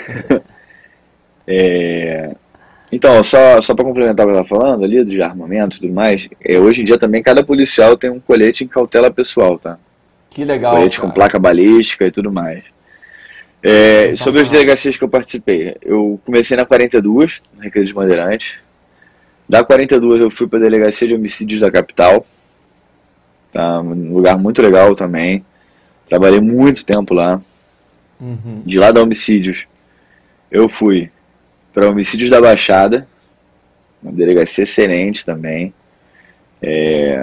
é, então, só, só para complementar o que eu estava falando ali, de armamento e tudo mais, é, hoje em dia também cada policial tem um colete em cautela pessoal, tá? Que legal, colete cara. com placa balística e tudo mais. É, sobre as delegacias que eu participei, eu comecei na quarenta e dois, no Recreio dos Bandeirantes. Da quarenta e dois eu fui para a Delegacia de Homicídios da capital, tá? Um lugar muito legal também. Trabalhei muito tempo lá. Uhum. De lá da Homicídios, eu fui para Homicídios da Baixada, uma delegacia excelente também. É...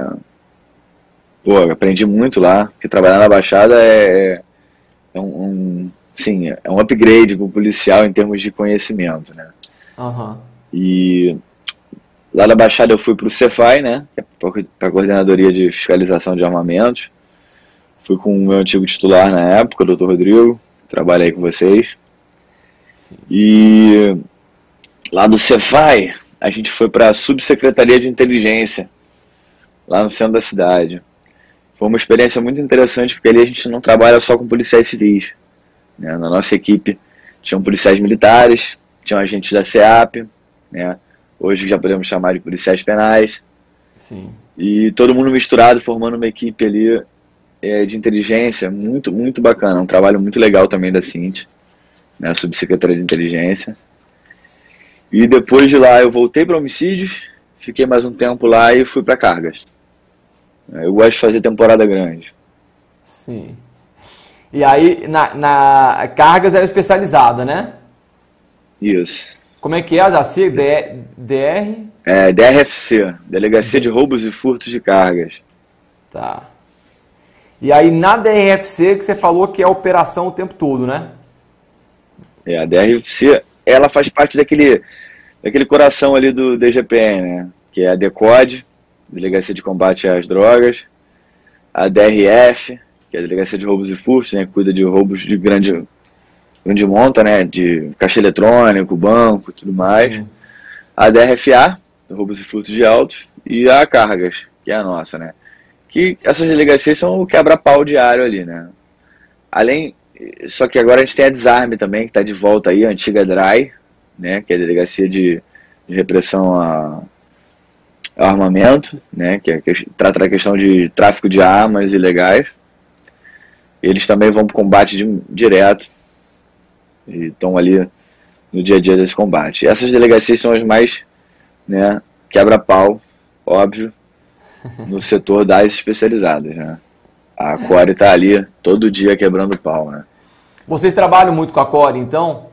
Pô, aprendi muito lá, porque trabalhar na Baixada é, é um, um, sim, é um upgrade para o policial em termos de conhecimento, né? Uhum. E lá na Baixada eu fui para o Cefai, né? Para a Coordenadoria de Fiscalização de Armamentos. Fui com o meu antigo titular na época, o doutor Rodrigo, trabalhei com vocês. Sim. E lá do Cefai, a gente foi para a Subsecretaria de Inteligência, lá no centro da cidade. Foi uma experiência muito interessante, porque ali a gente não trabalha só com policiais civis, né? Na nossa equipe tinham policiais militares, tinham agentes da SEAP, né? Hoje já podemos chamar de policiais penais. Sim. E todo mundo misturado, formando uma equipe ali é, de inteligência, muito, muito bacana. Um trabalho muito legal também da Cinti, né? Subsecretaria de Inteligência. E depois de lá eu voltei para Homicídios, fiquei mais um tempo lá e fui para Cargas. Eu gosto de fazer temporada grande. Sim. E aí, na, na Cargas é especializada, né? Isso. Como é que é a da C? D R? É, D R F C, Delegacia de Roubos e Furtos de Cargas. Tá. E aí, na D R F C, que você falou que é operação o tempo todo, né? É, a D R F C, ela faz parte daquele, daquele coração ali do D G P N, né? Que é a DECODE, Delegacia de Combate às Drogas, a D R F, que é a Delegacia de Roubos e Furtos, né, que cuida de roubos de grande, grande monta, né, de caixa eletrônico, banco e tudo mais. Sim. A D R F A, Roubos e Furtos de Autos, e a Cargas, que é a nossa, né. Que essas delegacias são o quebra-pau diário ali, né. Além, só que agora a gente tem a Desarme também, que está de volta aí, a antiga D R A I, né, que é a Delegacia de, de Repressão a armamento, né, que, é, que trata da questão de tráfico de armas ilegais. Eles também vão para o combate de, direto e estão ali no dia a dia desse combate. E essas delegacias são as mais, né, quebra-pau, óbvio, no setor das especializadas, né. A Core está ali todo dia quebrando pau, né. Vocês trabalham muito com a Core, então?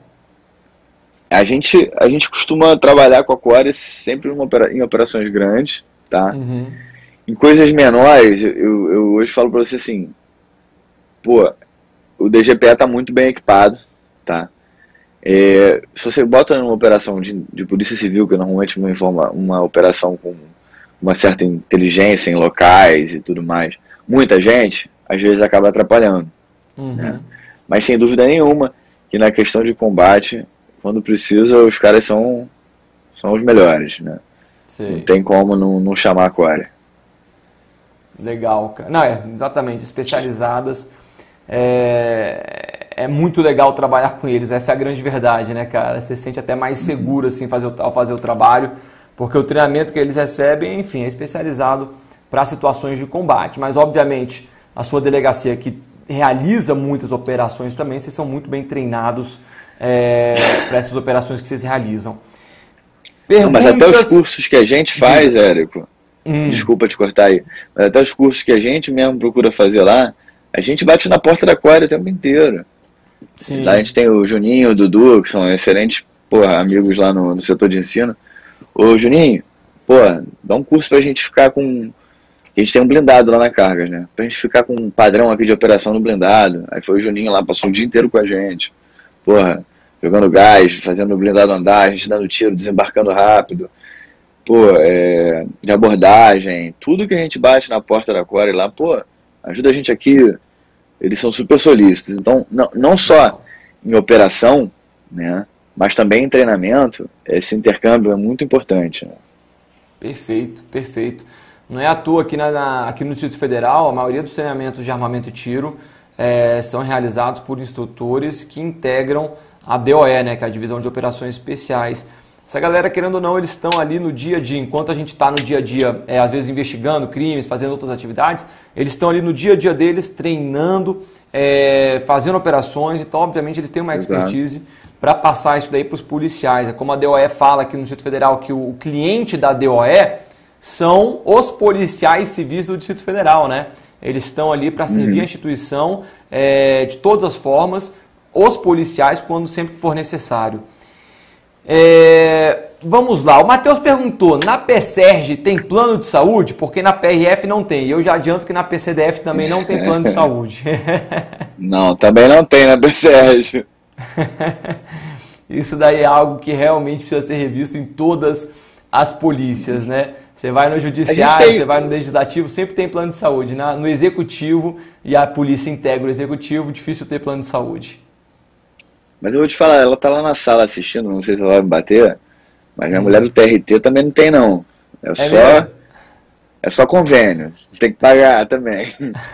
A gente, a gente costuma trabalhar com a Core sempre em, opera, em operações grandes, tá? Uhum. Em coisas menores, eu, eu hoje falo pra você assim, pô, o D G P E tá muito bem equipado, tá? É, se você bota numa operação de, de polícia civil, que é normalmente uma, informa, uma operação com uma certa inteligência em locais e tudo mais, muita gente, às vezes acaba atrapalhando, uhum. né? Mas sem dúvida nenhuma que na questão de combate, quando precisa, os caras são, são os melhores, né? Sim. Não tem como não, não chamar a Core. Legal, cara. Não, é, exatamente, especializadas. É, é muito legal trabalhar com eles, essa é a grande verdade, né, cara? Você se sente até mais seguro, assim, fazer o, ao fazer o trabalho, porque o treinamento que eles recebem, enfim, é especializado para situações de combate. Mas, obviamente, a sua delegacia que realiza muitas operações também, vocês são muito bem treinados é, para essas operações que vocês realizam. Perguntas... Não, mas até os cursos que a gente faz, Érico, hum. desculpa te cortar aí, mas até os cursos que a gente mesmo procura fazer lá, a gente bate na porta da Core o tempo inteiro. Sim. Lá a gente tem o Juninho, o Dudu, que são excelentes porra, amigos lá no, no setor de ensino. Ô Juninho, pô, dá um curso pra gente ficar com... A gente tem um blindado lá na Cargas, né? Pra gente ficar com um padrão aqui de operação no blindado. Aí foi o Juninho lá, passou o dia inteiro com a gente. Porra, jogando gás, fazendo o blindado andar, a gente dando tiro, desembarcando rápido. Pô, é, de abordagem, tudo que a gente bate na porta da Core lá, pô, ajuda a gente aqui. Eles são super solícitos. Então, não, não só em operação, né? Mas também em treinamento, esse intercâmbio é muito importante. Né? Perfeito, perfeito. Não é à toa aqui, na, na, aqui no Distrito Federal, a maioria dos treinamentos de armamento e tiro é, são realizados por instrutores que integram a D O E, né, que é a Divisão de Operações Especiais. Essa galera, querendo ou não, eles estão ali no dia a dia. Enquanto a gente está no dia a dia, é, às vezes investigando crimes, fazendo outras atividades, eles estão ali no dia a dia deles, treinando, é, fazendo operações. Então, obviamente, eles têm uma expertise para passar isso daí para os policiais. É como a D O E fala aqui no Distrito Federal, que o cliente da D O E são os policiais civis do Distrito Federal, né? Eles estão ali para servir uhum. a instituição é, de todas as formas, os policiais, quando sempre for necessário. É, vamos lá, o Matheus perguntou, na P S E R G tem plano de saúde? Porque na P R F não tem, e eu já adianto que na P C D F também não tem plano de saúde. Não, também não tem na P S E R G. Isso daí é algo que realmente precisa ser revisto em todas as polícias, né? Você vai no judiciário, tem... você vai no legislativo, sempre tem plano de saúde. Na, no executivo, e a polícia integra o executivo, difícil ter plano de saúde. Mas eu vou te falar, ela tá lá na sala assistindo, não sei se ela vai me bater, mas minha hum. mulher do T R T também não tem não. É, é só mesmo? É só convênio, tem que pagar também.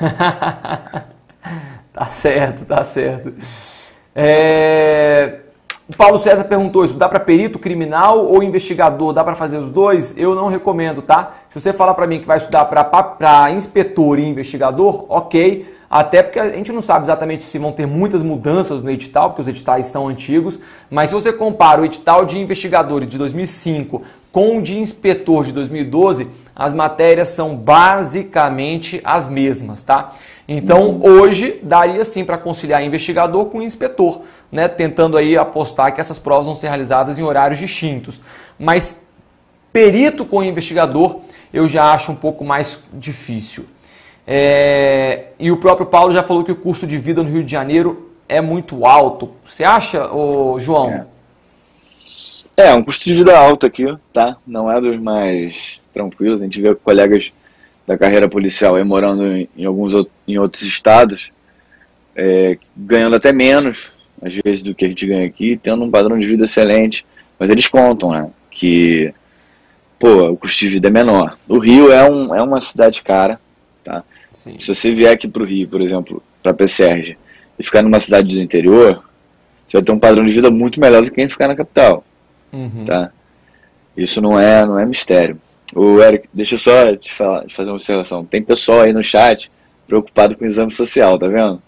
Tá certo, tá certo. É... O Paulo César perguntou isso, dá para perito criminal ou investigador? Dá para fazer os dois? Eu não recomendo, tá? Se você falar para mim que vai estudar para inspetor e investigador, ok. Até porque a gente não sabe exatamente se vão ter muitas mudanças no edital, porque os editais são antigos. Mas se você compara o edital de investigador de dois mil e cinco com o de inspetor de dois mil e doze, as matérias são basicamente as mesmas, tá? Então, hoje, daria sim para conciliar investigador com inspetor, né? Tentando aí apostar que essas provas vão ser realizadas em horários distintos. Mas perito com investigador, eu já acho um pouco mais difícil. É... E o próprio Paulo já falou que o custo de vida no Rio de Janeiro é muito alto. Você acha, ô, João? É. É, um custo de vida alto aqui, tá? Não é dos mais tranquilos. A gente vê colegas da carreira policial aí morando em, em alguns em outros estados, é, ganhando até menos, às vezes, do que a gente ganha aqui, tendo um padrão de vida excelente. Mas eles contam, né, que pô, o custo de vida é menor. O Rio é, um, é uma cidade cara, tá? Sim. Se você vier aqui para o Rio, por exemplo, para P S E R G, e ficar numa cidade do interior, você vai ter um padrão de vida muito melhor do que quem ficar na capital. Uhum. Tá? Isso não é, não é mistério. O Eric, deixa eu só te, falar, te fazer uma observação. Tem pessoal aí no chat preocupado com o exame social, tá vendo?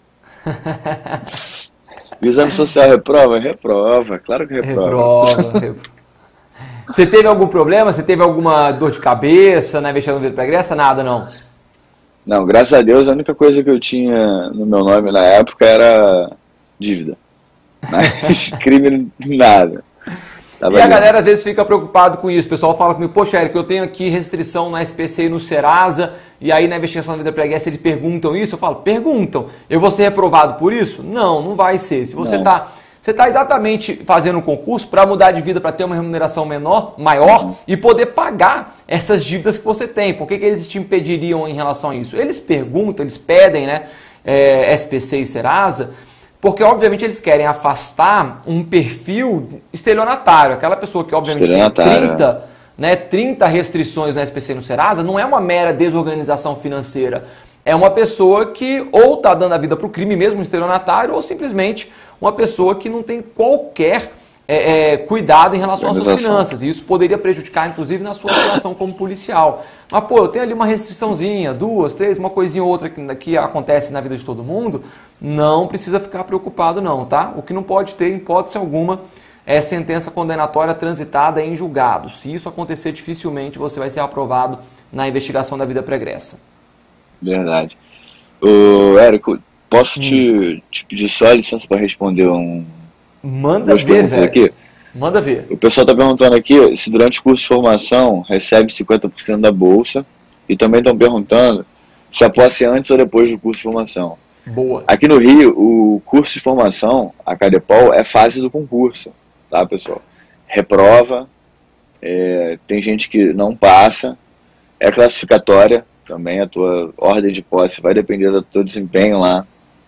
E o exame social reprova? Reprova, claro que reprova. Reprova, reprova. Você teve algum problema? Você teve alguma dor de cabeça na investigação do progresso? Nada, não? Não, graças a Deus a única coisa que eu tinha no meu nome na época era dívida. Mas crime nada. E a galera às vezes fica preocupado com isso. O pessoal fala comigo, poxa, Eric, eu tenho aqui restrição na S P C e no Serasa, e aí na investigação da vida pregressa eles perguntam isso. Eu falo, perguntam. Eu vou ser reprovado por isso? Não, não vai ser. Se você está você tá exatamente fazendo um concurso para mudar de vida, para ter uma remuneração menor, maior, uhum. e poder pagar essas dívidas que você tem. Por que, que eles te impediriam em relação a isso? Eles perguntam, eles pedem, né, é, S P C e Serasa, porque, obviamente, eles querem afastar um perfil estelionatário. Aquela pessoa que, obviamente, tem trinta, né, trinta restrições na S P C e no Serasa, não é uma mera desorganização financeira. É uma pessoa que ou está dando a vida para o crime mesmo, um estelionatário, ou simplesmente uma pessoa que não tem qualquer é, é, cuidado em relação às suas finanças. E isso poderia prejudicar, inclusive, na sua atuação como policial. Mas, pô, eu tenho ali uma restriçãozinha, duas, três, uma coisinha ou outra que, que acontece na vida de todo mundo, não precisa ficar preocupado não, tá? O que não pode ter, em hipótese alguma, é sentença condenatória transitada em julgado. Se isso acontecer, dificilmente você vai ser aprovado na investigação da vida pregressa. Verdade. Ô, Érico, posso hum. te, te pedir só licença para responder um... Manda ver, velho. Aqui? Manda ver. O pessoal está perguntando aqui se durante o curso de formação recebe cinquenta por cento da bolsa e também estão perguntando se após ser antes ou depois do curso de formação. Boa. Aqui no Rio, o curso de formação, a Cadepol, é fase do concurso. Tá, pessoal? Reprova, é, tem gente que não passa, é classificatória também, a tua ordem de posse vai depender do teu desempenho lá.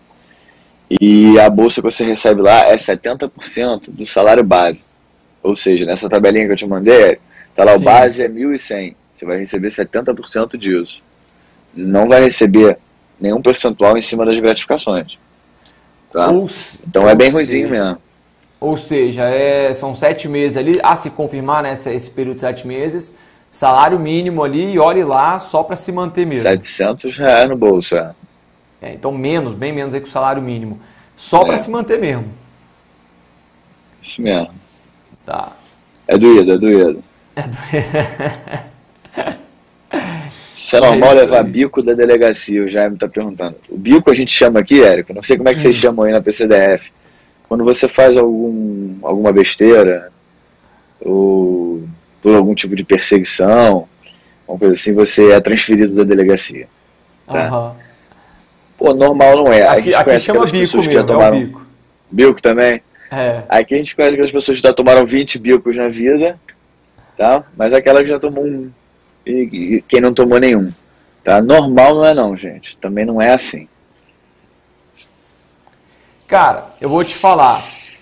E a bolsa que você recebe lá é setenta por cento do salário base. Ou seja, nessa tabelinha que eu te mandei, tá lá, Sim. o base é mil e cem, você vai receber setenta por cento disso. Não vai receber nenhum percentual em cima das gratificações. Tá? Ou, então é bem ruimzinho mesmo. Ou seja, é, são sete meses ali, a se confirmar, né, esse, esse período de sete meses, salário mínimo ali, e olhe lá, só para se manter mesmo. setecentos reais no bolso, é. É, então menos, bem menos aí que o salário mínimo. Só é. para se manter mesmo. Isso mesmo. Tá. É doído, é doído. É doído. Isso é normal é levar bico da delegacia, o Jaime tá perguntando. O bico a gente chama aqui, Érico, não sei como é que hum. vocês chamam aí na P C D F. Quando você faz algum, alguma besteira, ou por algum tipo de perseguição, uma coisa assim, você é transferido da delegacia. Tá? Uhum. Pô, normal não é. Aqui, aqui chama bico mesmo, que tomaram... é o bico. Bico também? É. Aqui a gente conhece aquelas pessoas que já tomaram vinte bicos na vida, tá? Mas aquela que já tomou um e, e quem não tomou nenhum. Tá? Normal não é não, gente. Também não é assim. Cara, eu vou te falar,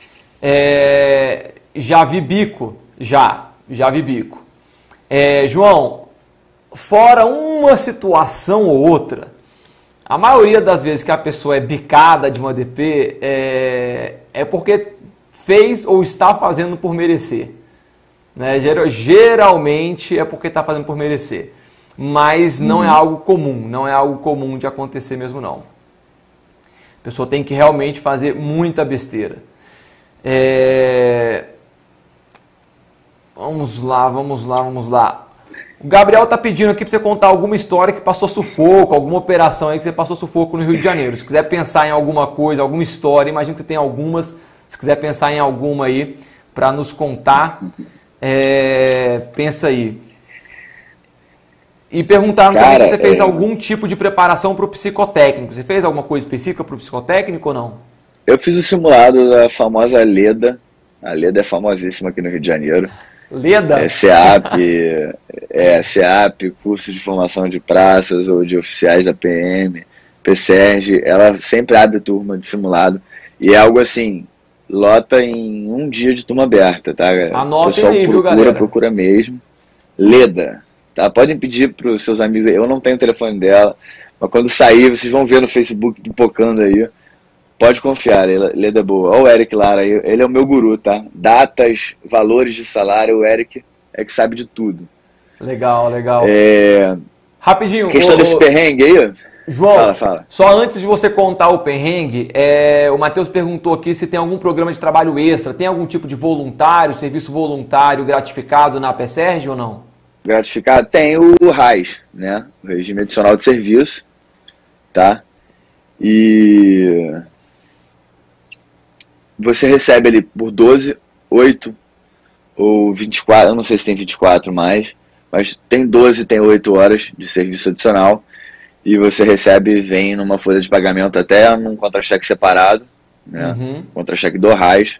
é, já vi bico, já, já vi bico. É, João, fora uma situação ou outra, a maioria das vezes que a pessoa é bicada de uma D P é, é porque fez ou está fazendo por merecer. Né? Geralmente é porque está fazendo por merecer, mas não uhum. é algo comum, não é algo comum de acontecer mesmo não. A pessoa tem que realmente fazer muita besteira. É... Vamos lá, vamos lá, vamos lá. O Gabriel tá pedindo aqui para você contar alguma história que passou sufoco, alguma operação aí que você passou sufoco no Rio de Janeiro. Se quiser pensar em alguma coisa, alguma história, imagino que você tem algumas. Se quiser pensar em alguma aí para nos contar, é... pensa aí. E perguntaram também se você fez é... algum tipo de preparação para o psicotécnico. Você fez alguma coisa específica para o psicotécnico ou não? Eu fiz o simulado da famosa Leda. A Leda é famosíssima aqui no Rio de Janeiro. Leda? É SEAP, é SEAP, curso de formação de praças ou de oficiais da P M, P S E R G. Ela sempre abre turma de simulado. E é algo assim, lota em um dia de turma aberta, tá? Anota o pessoal aí, procura, viu, galera? procura mesmo. Leda. Tá, podem pedir para os seus amigos, eu não tenho o telefone dela, mas quando sair, vocês vão ver no Facebook pipocando aí, pode confiar, Leda é boa. Olha o Eric Lara, ele é o meu guru, tá? Datas, valores de salário, o Eric é que sabe de tudo. Legal, legal. É... Rapidinho. Questão o, desse perrengue aí? João, fala, fala. Só antes de você contar o perrengue, é, o Matheus perguntou aqui se tem algum programa de trabalho extra, tem algum tipo de voluntário, serviço voluntário gratificado na P S E R G ou não? Gratificado? Tem o RAIS, né? O Regime Adicional de Serviço, tá? E você recebe ali por doze, oito ou vinte e quatro, eu não sei se tem vinte e quatro mais, mas tem doze, tem oito horas de serviço adicional e você recebe, vem numa folha de pagamento até num contra-cheque separado, né? Uhum. Contra-cheque do RAIS.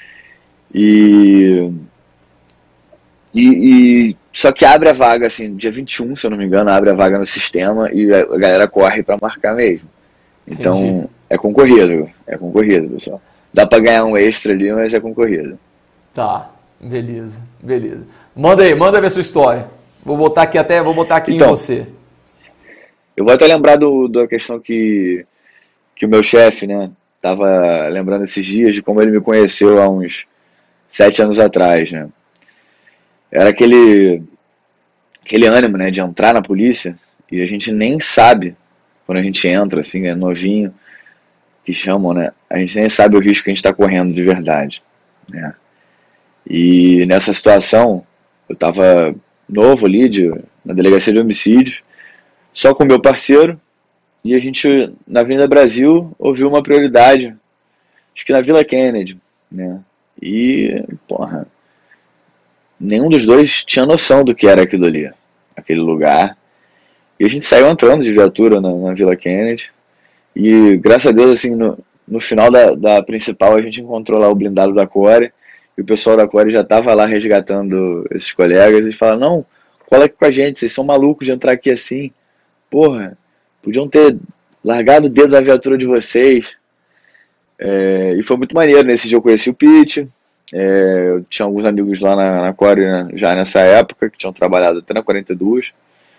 E, e, e só que abre a vaga, assim, dia vinte e um, se eu não me engano, abre a vaga no sistema e a galera corre para marcar mesmo. Então, Entendi. é concorrido, é concorrido, pessoal. Dá para ganhar um extra ali, mas é concorrido. Tá, beleza, beleza. Manda aí, manda ver a sua história. Vou botar aqui até, vou botar aqui então, em você. Eu vou até lembrar do, da questão que, que o meu chefe, né, tava lembrando esses dias de como ele me conheceu há uns sete anos atrás, né? Era aquele, aquele ânimo, né, de entrar na polícia e a gente nem sabe, quando a gente entra, assim, é novinho, que chamam, né, a gente nem sabe o risco que a gente está correndo de verdade, né? E nessa situação, eu estava novo ali, de, na delegacia de homicídios, só com meu parceiro, e a gente, na Avenida Brasil, ouviu uma prioridade, acho que na Vila Kennedy, né? E, porra, nenhum dos dois tinha noção do que era aquilo ali, aquele lugar. E a gente saiu entrando de viatura na, na Vila Kennedy, e graças a Deus, assim, no, no final da, da principal, a gente encontrou lá o blindado da Core, e o pessoal da Core já estava lá resgatando esses colegas, e falaram, não, cola aqui com a gente, vocês são malucos de entrar aqui assim, porra, podiam ter largado o dedo da viatura de vocês. É, e foi muito maneiro. Nesse dia eu conheci o Pete, é, eu tinha alguns amigos lá na, na Core, né, já nessa época, que tinham trabalhado até na quarenta e dois,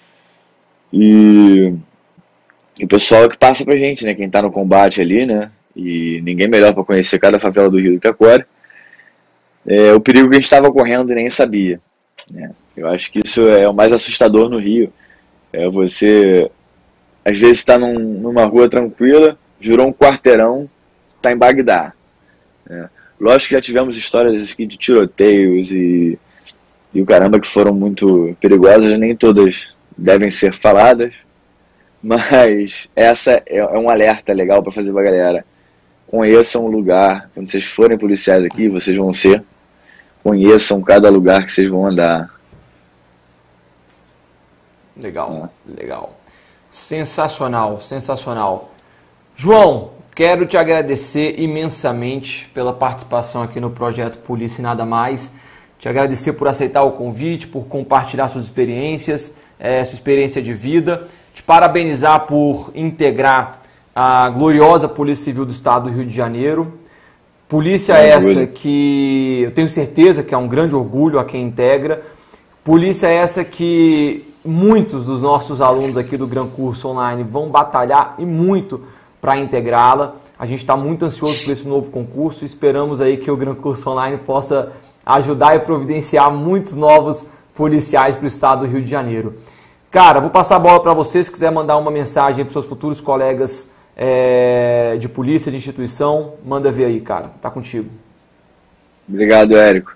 e, e o pessoal que passa pra gente, né, quem tá no combate ali, né, e ninguém melhor para conhecer cada favela do Rio do que a Core, é, o perigo que a gente estava correndo e nem sabia, né. Eu acho que isso é o mais assustador no Rio, é você às vezes está num, numa rua tranquila, virou um quarteirão, está em Bagdá, né? Lógico que já tivemos histórias aqui de tiroteios e, e o caramba que foram muito perigosas, nem todas devem ser faladas, mas essa é, é um alerta legal para fazer pra galera. Conheçam o lugar, quando vocês forem policiais aqui, vocês vão ser, conheçam cada lugar que vocês vão andar. Legal, é. legal. Sensacional, sensacional. João, quero te agradecer imensamente pela participação aqui no projeto Polícia e Nada Mais. Te agradecer por aceitar o convite, por compartilhar suas experiências, é, sua experiência de vida. Te parabenizar por integrar a gloriosa Polícia Civil do Estado do Rio de Janeiro. Polícia é essa que eu tenho certeza que é um grande orgulho a quem integra. Polícia é essa que muitos dos nossos alunos aqui do Gran Curso Online vão batalhar e muito para integrá-la. A gente está muito ansioso por esse novo concurso. Esperamos aí que o Gran Curso Online possa ajudar e providenciar muitos novos policiais para o estado do Rio de Janeiro. Cara, vou passar a bola para você. Se quiser mandar uma mensagem para os seus futuros colegas é, de polícia, de instituição, manda ver aí, cara. Tá contigo. Obrigado, Érico.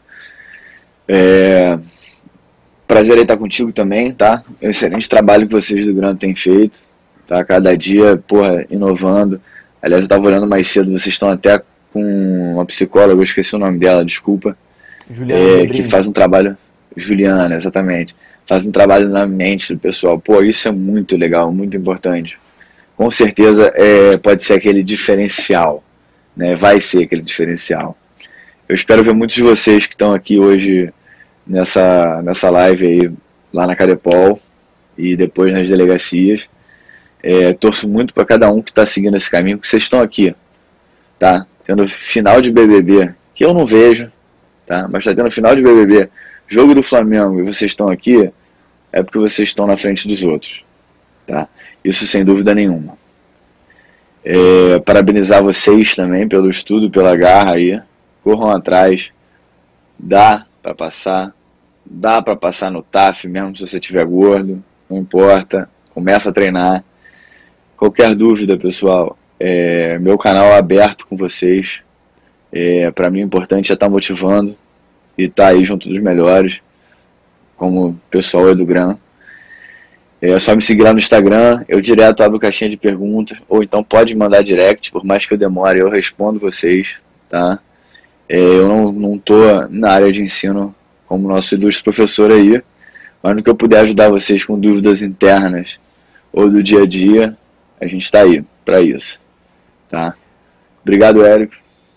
É... Prazer em estar contigo também, tá? Excelente trabalho que vocês do Gran têm feito, tá? Cada dia, porra, inovando. Aliás, eu estava olhando mais cedo, vocês estão até com uma psicóloga, eu esqueci o nome dela, desculpa. Juliana, é, que faz um trabalho... Juliana, exatamente. Faz um trabalho na mente do pessoal. Pô, isso é muito legal, muito importante. Com certeza é, pode ser aquele diferencial, né? Vai ser aquele diferencial. Eu espero ver muitos de vocês que estão aqui hoje nessa, nessa live aí, lá na Cadepol e depois nas delegacias. É, torço muito para cada um que está seguindo esse caminho, porque vocês estão aqui, tá? Tendo final de B B B, que eu não vejo, tá? Mas está tendo final de B B B, jogo do Flamengo, e vocês estão aqui, é porque vocês estão na frente dos outros, tá? Isso sem dúvida nenhuma. É, parabenizar vocês também pelo estudo, pela garra aí, corram atrás, dá para passar, dá para passar no T A F mesmo se você estiver gordo, não importa, começa a treinar. Qualquer dúvida, pessoal, é, meu canal é aberto com vocês. É, para mim o importante é estar motivando e estar aí junto dos melhores, como o pessoal é do Gran. É só me seguir lá no Instagram, eu direto abro caixinha de perguntas, ou então pode mandar direct, por mais que eu demore, eu respondo vocês, tá? É, eu não, não tô na área de ensino como nosso ilustre professor aí, mas no que eu puder ajudar vocês com dúvidas internas ou do dia a dia, a gente está aí para isso, tá? Obrigado, Érico.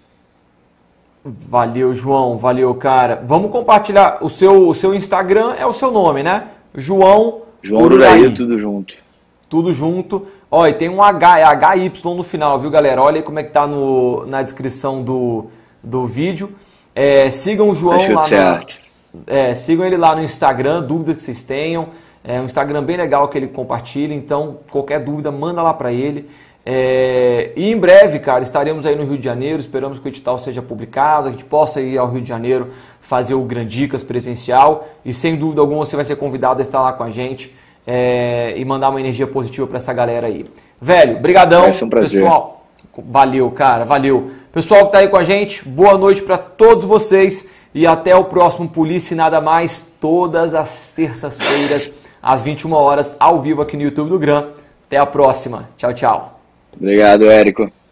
Valeu, João, valeu, cara. Vamos compartilhar, o seu, o seu Instagram é o seu nome, né? João João Ururaí, tudo junto. Tudo junto. Ó, e tem um H, é H Y no final, viu, galera? Olha aí como é que tá no, na descrição do, do vídeo. É, sigam o João Acho lá certo. no, é, sigam ele lá no Instagram, dúvidas que vocês tenham. É um Instagram bem legal que ele compartilha, então qualquer dúvida manda lá para ele. É, e em breve, cara, estaremos aí no Rio de Janeiro, esperamos que o edital seja publicado, que a gente possa ir ao Rio de Janeiro fazer o Grandicas presencial e sem dúvida alguma você vai ser convidado a estar lá com a gente é, e mandar uma energia positiva para essa galera aí. Velho, brigadão, é um prazer. Pessoal, valeu, cara, valeu. Pessoal que tá aí com a gente, boa noite para todos vocês e até o próximo Polícia e Nada Mais, todas as terças-feiras, às vinte e uma horas, ao vivo aqui no YouTube do Gran. Até a próxima. Tchau, tchau. Obrigado, Érico.